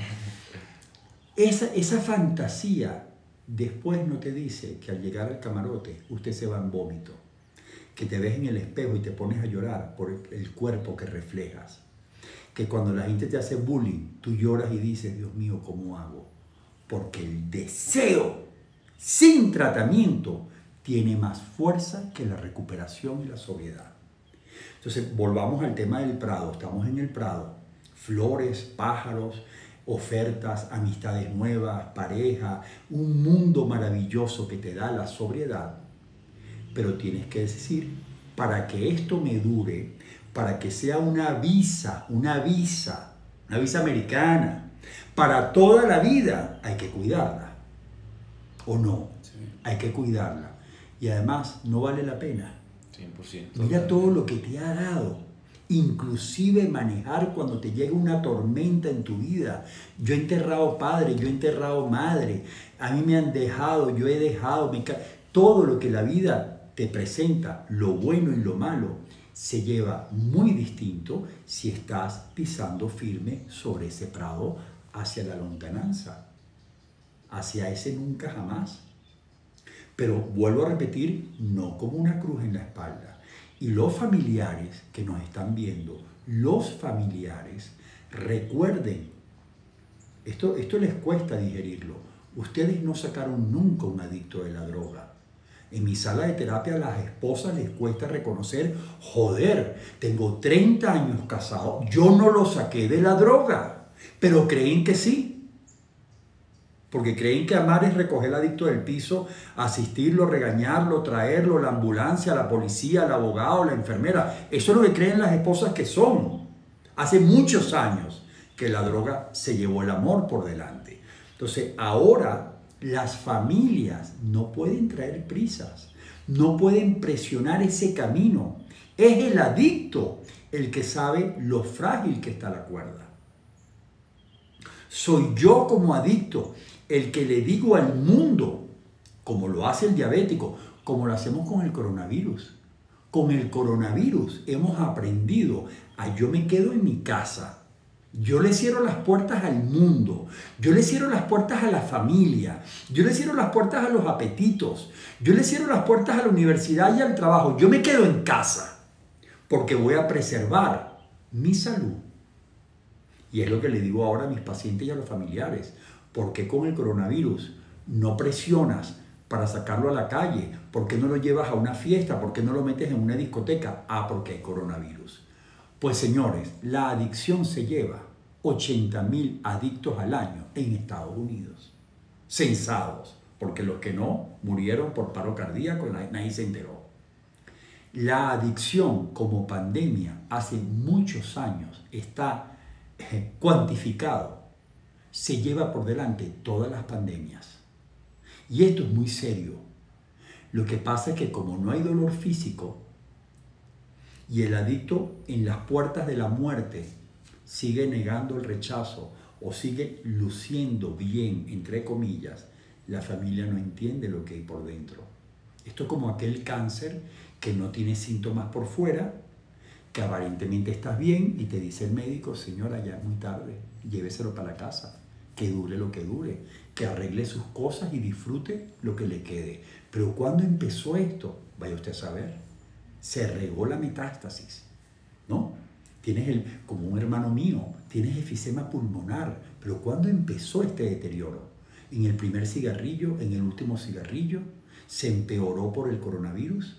Esa fantasía después no te dice que al llegar al camarote usted se va en vómito, que te ves en el espejo y te pones a llorar por el cuerpo que reflejas. Que cuando la gente te hace bullying, tú lloras y dices, Dios mío, ¿cómo hago? Porque el deseo sin tratamiento tiene más fuerza que la recuperación y la sobriedad. Entonces, volvamos al tema del Prado. Estamos en el Prado. Flores, pájaros, ofertas, amistades nuevas, pareja, un mundo maravilloso que te da la sobriedad. Pero tienes que decir, para que esto me dure, para que sea una visa americana, para toda la vida, hay que cuidarla. ¿O no? Sí. Hay que cuidarla. Y además, no vale la pena. 100%. Mira todo lo que te ha dado. Inclusive manejar cuando te llega una tormenta en tu vida. Yo he enterrado padre, yo he enterrado madre. A mí me han dejado, yo he dejado. Todo lo que la vida te presenta, lo bueno y lo malo, se lleva muy distinto si estás pisando firme sobre ese prado hacia la lontananza, hacia ese nunca jamás. Pero vuelvo a repetir, no como una cruz en la espalda. Y los familiares que nos están viendo, los familiares, recuerden, esto les cuesta digerirlo, ustedes no sacaron nunca un adicto de la droga. En mi sala de terapia a las esposas les cuesta reconocer, joder, tengo 30 años casado, yo no lo saqué de la droga, pero creen que sí. Porque creen que amar es recoger al adicto del piso, asistirlo, regañarlo, traerlo, la ambulancia, la policía, el abogado, la enfermera. Eso es lo que creen las esposas que son. Hace muchos años que la droga se llevó el amor por delante. Entonces, ahora las familias no pueden traer prisas, no pueden presionar ese camino. Es el adicto el que sabe lo frágil que está la cuerda. Soy yo como adicto el que le digo al mundo, como lo hace el diabético, como lo hacemos con el coronavirus. Con el coronavirus hemos aprendido a yo me quedo en mi casa. Yo le cierro las puertas al mundo, yo le cierro las puertas a la familia, yo le cierro las puertas a los apetitos, yo le cierro las puertas a la universidad y al trabajo. Yo me quedo en casa porque voy a preservar mi salud. Y es lo que le digo ahora a mis pacientes y a los familiares. ¿Por qué con el coronavirus no presionas para sacarlo a la calle? ¿Por qué no lo llevas a una fiesta? ¿Por qué no lo metes en una discoteca? Ah, porque hay coronavirus. Pues señores, la adicción se lleva 80.000 adictos al año en Estados Unidos. Censados, porque los que no murieron por paro cardíaco, nadie se enteró. La adicción como pandemia hace muchos años está cuantificado. Se lleva por delante todas las pandemias. Y esto es muy serio. Lo que pasa es que como no hay dolor físico y el adicto en las puertas de la muerte sigue negando el rechazo o sigue luciendo bien, entre comillas, la familia no entiende lo que hay por dentro. Esto es como aquel cáncer que no tiene síntomas por fuera, que aparentemente estás bien y te dice el médico, señora, ya es muy tarde, lléveselo para la casa, que dure lo que dure, que arregle sus cosas y disfrute lo que le quede. Pero ¿cuándo empezó esto? Vaya usted a saber. Se regó la metástasis, ¿no? Tienes como un hermano mío, tienes efisema pulmonar, pero ¿cuándo empezó este deterioro? ¿En el primer cigarrillo? ¿En el último cigarrillo? ¿Se empeoró por el coronavirus?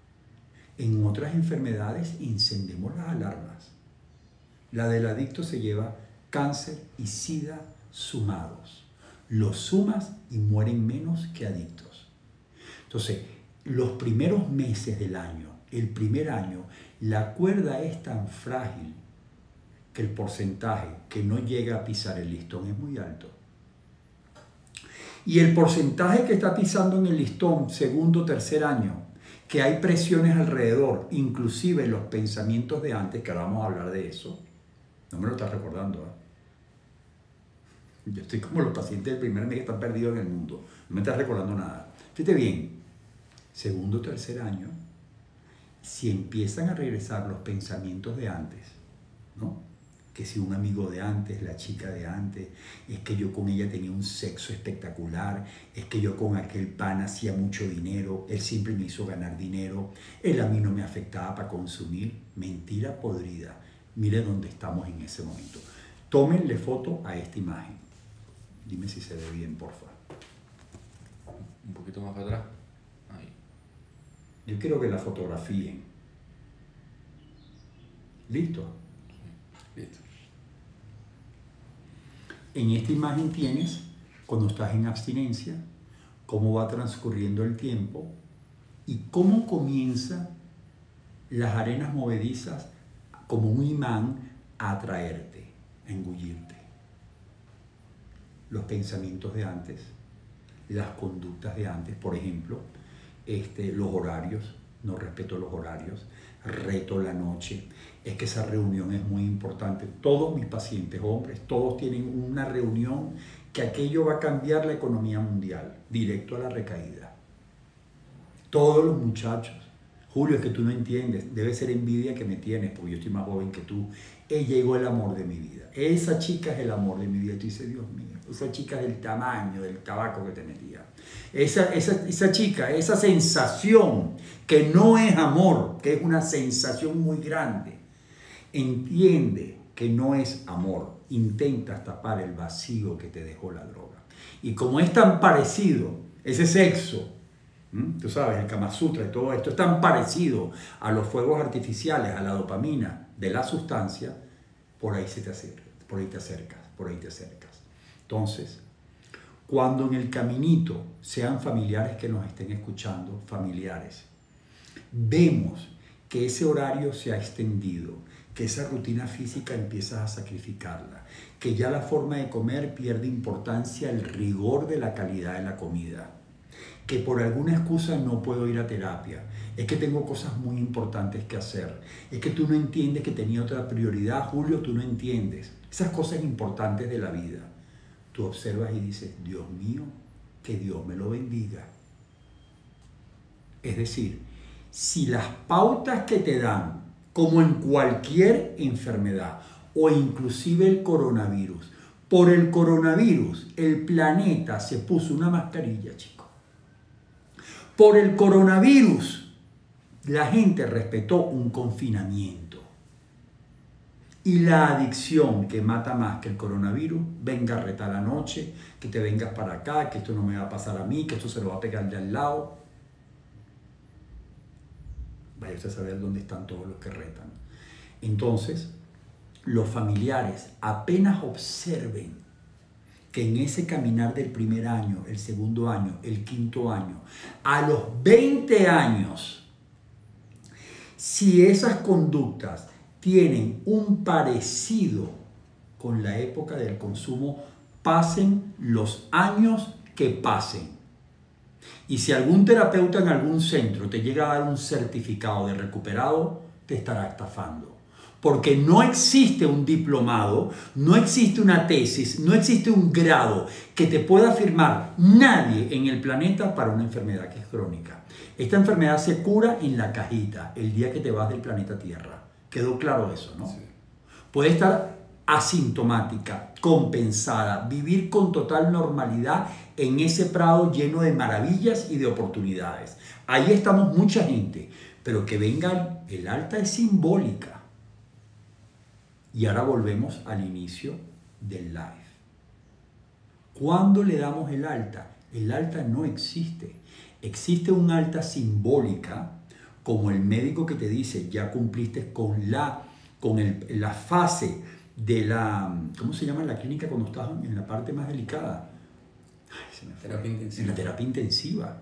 En otras enfermedades encendemos las alarmas. La del adicto se lleva cáncer y sida sumados. Los sumas y mueren menos que adictos. Entonces, los primeros meses del año, el primer año, la cuerda es tan frágil que el porcentaje que no llega a pisar el listón es muy alto. Y el porcentaje que está pisando en el listón, segundo, tercer año, que hay presiones alrededor, inclusive los pensamientos de antes, que ahora vamos a hablar de eso, no me lo estás recordando, ¿eh? Yo estoy como los pacientes del primer mes que están perdidos en el mundo, no me estás recordando nada. Fíjate bien, segundo, tercer año, si empiezan a regresar los pensamientos de antes, ¿no? Que si un amigo de antes, la chica de antes, es que yo con ella tenía un sexo espectacular, es que yo con aquel pan hacía mucho dinero, él siempre me hizo ganar dinero, él a mí no me afectaba para consumir. Mentira podrida. Mire dónde estamos en ese momento. Tómenle foto a esta imagen. Dime si se ve bien, porfa. Un poquito más para atrás. Ahí. Yo quiero que la fotografíen. ¿Listo? Sí, listo. En esta imagen tienes, cuando estás en abstinencia, cómo va transcurriendo el tiempo y cómo comienzan las arenas movedizas como un imán a atraerte, a engullirte. Los pensamientos de antes, las conductas de antes, por ejemplo, los horarios, no respeto los horarios, reto la noche, es que esa reunión es muy importante. Todos mis pacientes, hombres, todos tienen una reunión que aquello va a cambiar la economía mundial, directo a la recaída. Todos los muchachos, Julio, es que tú no entiendes, debe ser envidia que me tienes, porque yo estoy más joven que tú. Llegó el amor de mi vida. Esa chica es el amor de mi vida. Y tú dices, Dios mío, esa chica es del tamaño del tabaco que te metía. Esa chica, esa sensación que no es amor, que es una sensación muy grande. Entiende que no es amor. Intentas tapar el vacío que te dejó la droga. Y como es tan parecido, ese sexo, tú sabes, el Kama Sutra y todo esto es tan parecido a los fuegos artificiales, a la dopamina de la sustancia, por ahí se te acerca, por ahí te acercas, por ahí te acercas. Entonces, Cuando en el caminito, sean familiares que nos estén escuchando, familiares, vemos que ese horario se ha extendido, que esa rutina física empiezas a sacrificarla, que ya la forma de comer pierde importancia, el rigor de la calidad de la comida, que por alguna excusa no puedo ir a terapia, es que tengo cosas muy importantes que hacer, es que tú no entiendes que tenía otra prioridad, Julio, tú no entiendes esas cosas importantes de la vida. Tú observas y dices, Dios mío, que Dios me lo bendiga. Es decir, si las pautas que te dan, como en cualquier enfermedad o inclusive el coronavirus, por el coronavirus el planeta se puso una mascarilla, chicos. Por el coronavirus la gente respetó un confinamiento. Y la adicción que mata más que el coronavirus, venga a retar la noche, que te vengas para acá, que esto no me va a pasar a mí, que esto se lo va a pegar de al lado. Vaya usted a saber dónde están todos los que retan. Entonces, los familiares apenas observen que en ese caminar del primer año, el segundo año, el quinto año, a los 20 años, si esas conductas tienen un parecido con la época del consumo, pasen los años que pasen. Y si algún terapeuta en algún centro te llega a dar un certificado de recuperado, te estará estafando. Porque no existe un diplomado, no existe una tesis, no existe un grado que te pueda firmar nadie en el planeta para una enfermedad que es crónica. Esta enfermedad se cura en la cajita el día que te vas del planeta Tierra. ¿Quedó claro eso, no? Sí. Puede estar asintomática, compensada, vivir con total normalidad en ese prado lleno de maravillas y de oportunidades. Ahí estamos mucha gente, pero que venga el alta es simbólica. Y ahora volvemos al inicio del live. ¿Cuándo le damos el alta? El alta no existe. Existe un alta simbólica, como el médico que te dice, ya cumpliste con la fase de la, ¿cómo se llama en la clínica cuando estás en la parte más delicada? Ay, se me fue. Terapia intensiva. En la terapia intensiva.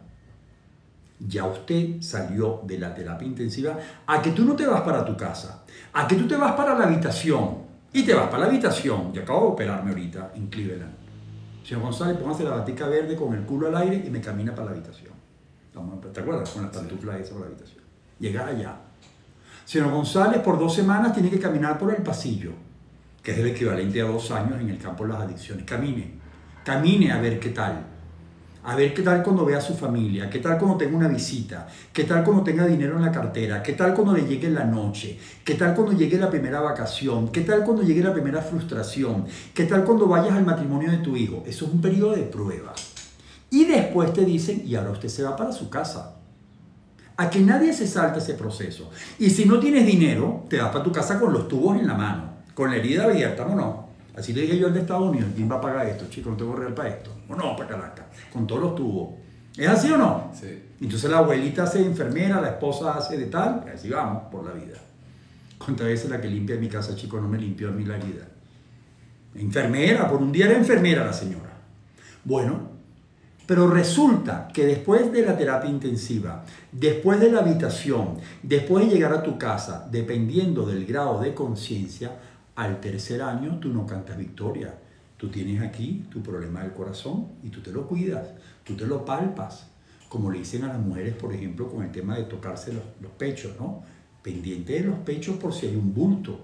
Ya usted salió de la terapia intensiva a que tú no te vas para tu casa, a que tú te vas para la habitación y te vas para la habitación. Yo acabo de operarme ahorita en Cleveland. Señor González, póngase la batica verde con el culo al aire y me camina para la habitación. ¿Te acuerdas? Con las pantuflas esas para la habitación. Llegar allá. Señor González, por 2 semanas tiene que caminar por el pasillo, que es el equivalente a 2 años en el campo de las adicciones. Camine a ver qué tal. A ver qué tal cuando vea a su familia, qué tal cuando tenga una visita, qué tal cuando tenga dinero en la cartera, qué tal cuando le llegue la noche, qué tal cuando llegue la primera vacación, qué tal cuando llegue la primera frustración, qué tal cuando vayas al matrimonio de tu hijo. Eso es un periodo de prueba. Y después te dicen, y ahora usted se va para su casa. A que nadie se salta ese proceso. Y si no tienes dinero, te vas para tu casa con los tubos en la mano, con la herida abierta, ¿o no? Así le dije yo al de Estados Unidos, ¿quién va a pagar esto, chicos? No tengo real para esto. O no, para Caracas, con todos los tubos. ¿Es así o no? Sí. Entonces la abuelita hace de enfermera, la esposa hace de tal, y así vamos por la vida. ¿Cuántas veces la que limpia mi casa, chicos, no me limpió a mí la herida? Enfermera, por un día era enfermera la señora. Bueno, pero resulta que después de la terapia intensiva, después de la habitación, después de llegar a tu casa, dependiendo del grado de conciencia, al 3er año tú no cantas victoria. Tú tienes aquí tu problema del corazón y tú te lo cuidas, tú te lo palpas. Como le dicen a las mujeres, por ejemplo, con el tema de tocarse los pechos, ¿no? Pendiente de los pechos por si hay un bulto.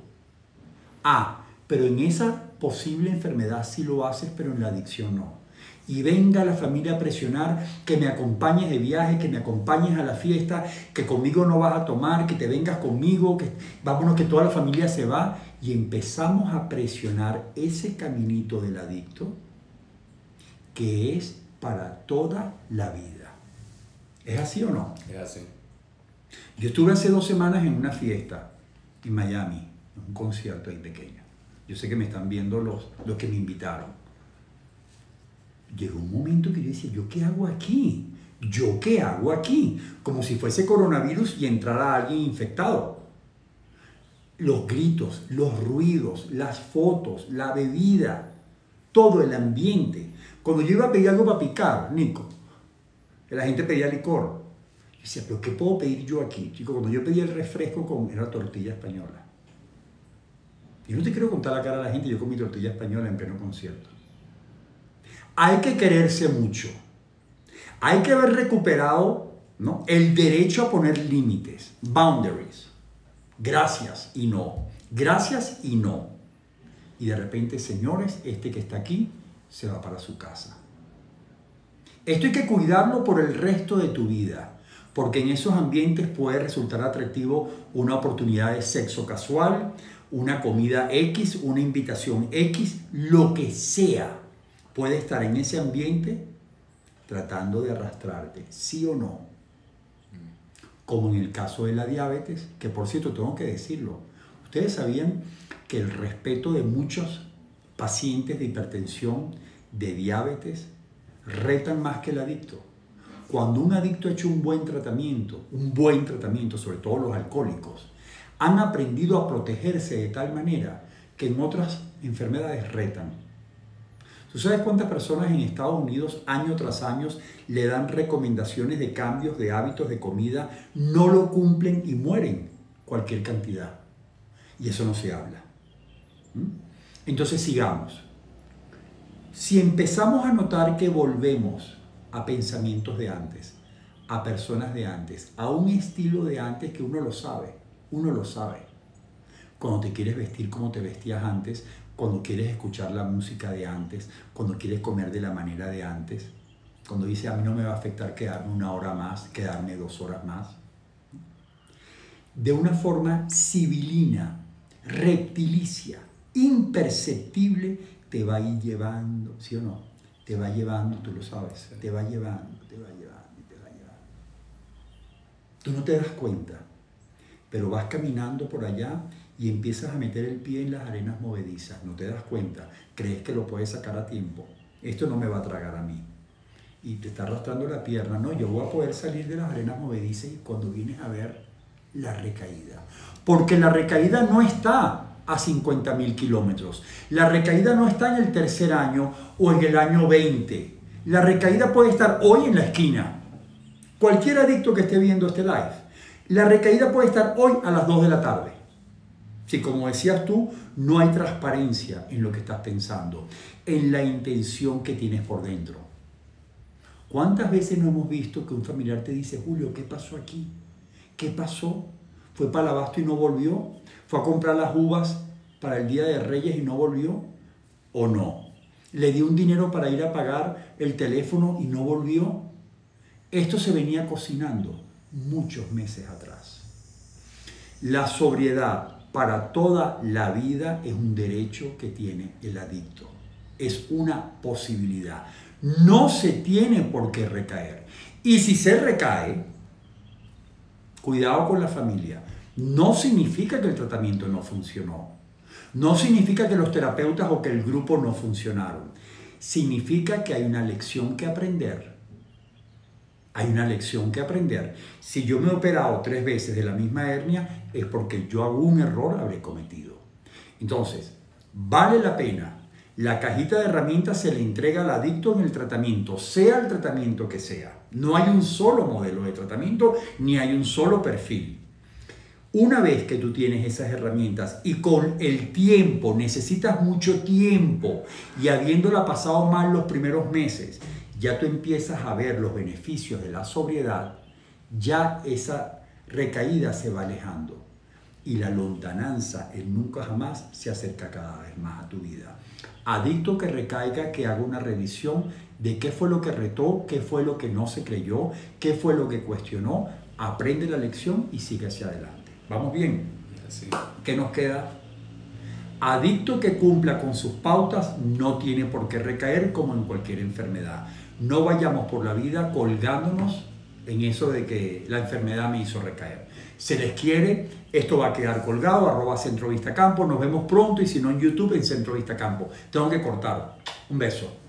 Pero en esa posible enfermedad sí lo haces, pero en la adicción no. Y venga la familia a presionar que me acompañes de viaje, que me acompañes a la fiesta, que conmigo no vas a tomar, que te vengas conmigo, que vámonos, que toda la familia se va. Y empezamos a presionar ese caminito del adicto que es para toda la vida. ¿Es así o no? Es así. Yo estuve hace 2 semanas en una fiesta en Miami, un concierto ahí pequeño. Yo sé que me están viendo los que me invitaron. Llegó un momento que yo decía, ¿yo qué hago aquí? ¿Yo qué hago aquí? Como si fuese coronavirus y entrara alguien infectado. Los gritos, los ruidos, las fotos, la bebida, todo el ambiente. Cuando yo iba a pedir algo para picar, Nico, la gente pedía licor. Yo decía, ¿pero qué puedo pedir yo aquí? Chico, cuando yo pedía el refresco era tortilla española. Yo no te quiero contar la cara a la gente, yo comí tortilla española en pleno concierto. Hay que quererse mucho. Hay que haber recuperado, ¿no?, el derecho a poner límites, boundaries. Gracias y no. Gracias y no. Y de repente, señores, este que está aquí se va para su casa. Esto hay que cuidarlo por el resto de tu vida, porque en esos ambientes puede resultar atractivo una oportunidad de sexo casual, una comida X, una invitación X, lo que sea. Puede estar en ese ambiente tratando de arrastrarte, ¿sí o no? Como en el caso de la diabetes, que por cierto tengo que decirlo. Ustedes sabían que el respeto de muchos pacientes de hipertensión, de diabetes, retan más que el adicto. Cuando un adicto ha hecho un buen tratamiento, sobre todo los alcohólicos, han aprendido a protegerse de tal manera que en otras enfermedades retan. ¿Tú sabes cuántas personas en Estados Unidos año tras año le dan recomendaciones de cambios de hábitos de comida, no lo cumplen y mueren cualquier cantidad? Y eso no se habla. Entonces sigamos. Si empezamos a notar que volvemos a pensamientos de antes, a personas de antes, a un estilo de antes que uno lo sabe. Cuando te quieres vestir como te vestías antes, cuando quieres escuchar la música de antes, cuando quieres comer de la manera de antes, cuando dices a mí no me va a afectar quedarme 1 hora más, quedarme 2 horas más. De una forma civilina, reptilicia, imperceptible, te va a ir llevando, ¿sí o no? Te va llevando, tú lo sabes, te va llevando. Tú no te das cuenta, pero vas caminando por allá y empiezas a meter el pie en las arenas movedizas, no te das cuenta, crees que lo puedes sacar a tiempo, esto no me va a tragar a mí. Y te está arrastrando la pierna, no, yo voy a poder salir de las arenas movedizas y cuando vienes a ver la recaída. Porque la recaída no está a 50.000 kilómetros. La recaída no está en el tercer año o en el año 20. La recaída puede estar hoy en la esquina. Cualquier adicto que esté viendo este live, la recaída puede estar hoy a las 2 de la tarde. Si, como decías tú, no hay transparencia en lo que estás pensando, en la intención que tienes por dentro. ¿Cuántas veces no hemos visto que un familiar te dice, Julio, ¿qué pasó aquí? ¿Qué pasó? ¿Fue para el abasto y no volvió? ¿Fue a comprar las uvas para el Día de Reyes y no volvió? ¿O no? ¿Le dio un dinero para ir a pagar el teléfono y no volvió? Esto se venía cocinando muchos meses atrás. La sobriedad para toda la vida es un derecho que tiene el adicto. Es una posibilidad. No se tiene por qué recaer. Y si se recae, cuidado con la familia. No significa que el tratamiento no funcionó. No significa que los terapeutas o que el grupo no funcionaron. Significa que hay una lección que aprender. Hay una lección que aprender. Si yo me he operado 3 veces de la misma hernia, es porque yo algún error habré cometido. Entonces, vale la pena. La cajita de herramientas se le entrega al adicto en el tratamiento, sea el tratamiento que sea. No hay un solo modelo de tratamiento, ni hay un solo perfil. Una vez que tú tienes esas herramientas y con el tiempo, necesitas mucho tiempo, y habiéndola pasado mal los primeros meses, ya tú empiezas a ver los beneficios de la sobriedad, ya esa recaída se va alejando. Y la lontananza, el nunca jamás, se acerca cada vez más a tu vida. Adicto que recaiga, que haga una revisión de qué fue lo que retó, qué fue lo que no se creyó, qué fue lo que cuestionó, aprende la lección y sigue hacia adelante. ¿Vamos bien? Sí. ¿Qué nos queda? Adicto que cumpla con sus pautas no tiene por qué recaer como en cualquier enfermedad. No vayamos por la vida colgándonos en eso de que la enfermedad me hizo recaer. Se les quiere, esto va a quedar colgado, @CentroVistaCampo. Nos vemos pronto y si no en YouTube en Centro Vista Campo. Tengo que cortar. Un beso.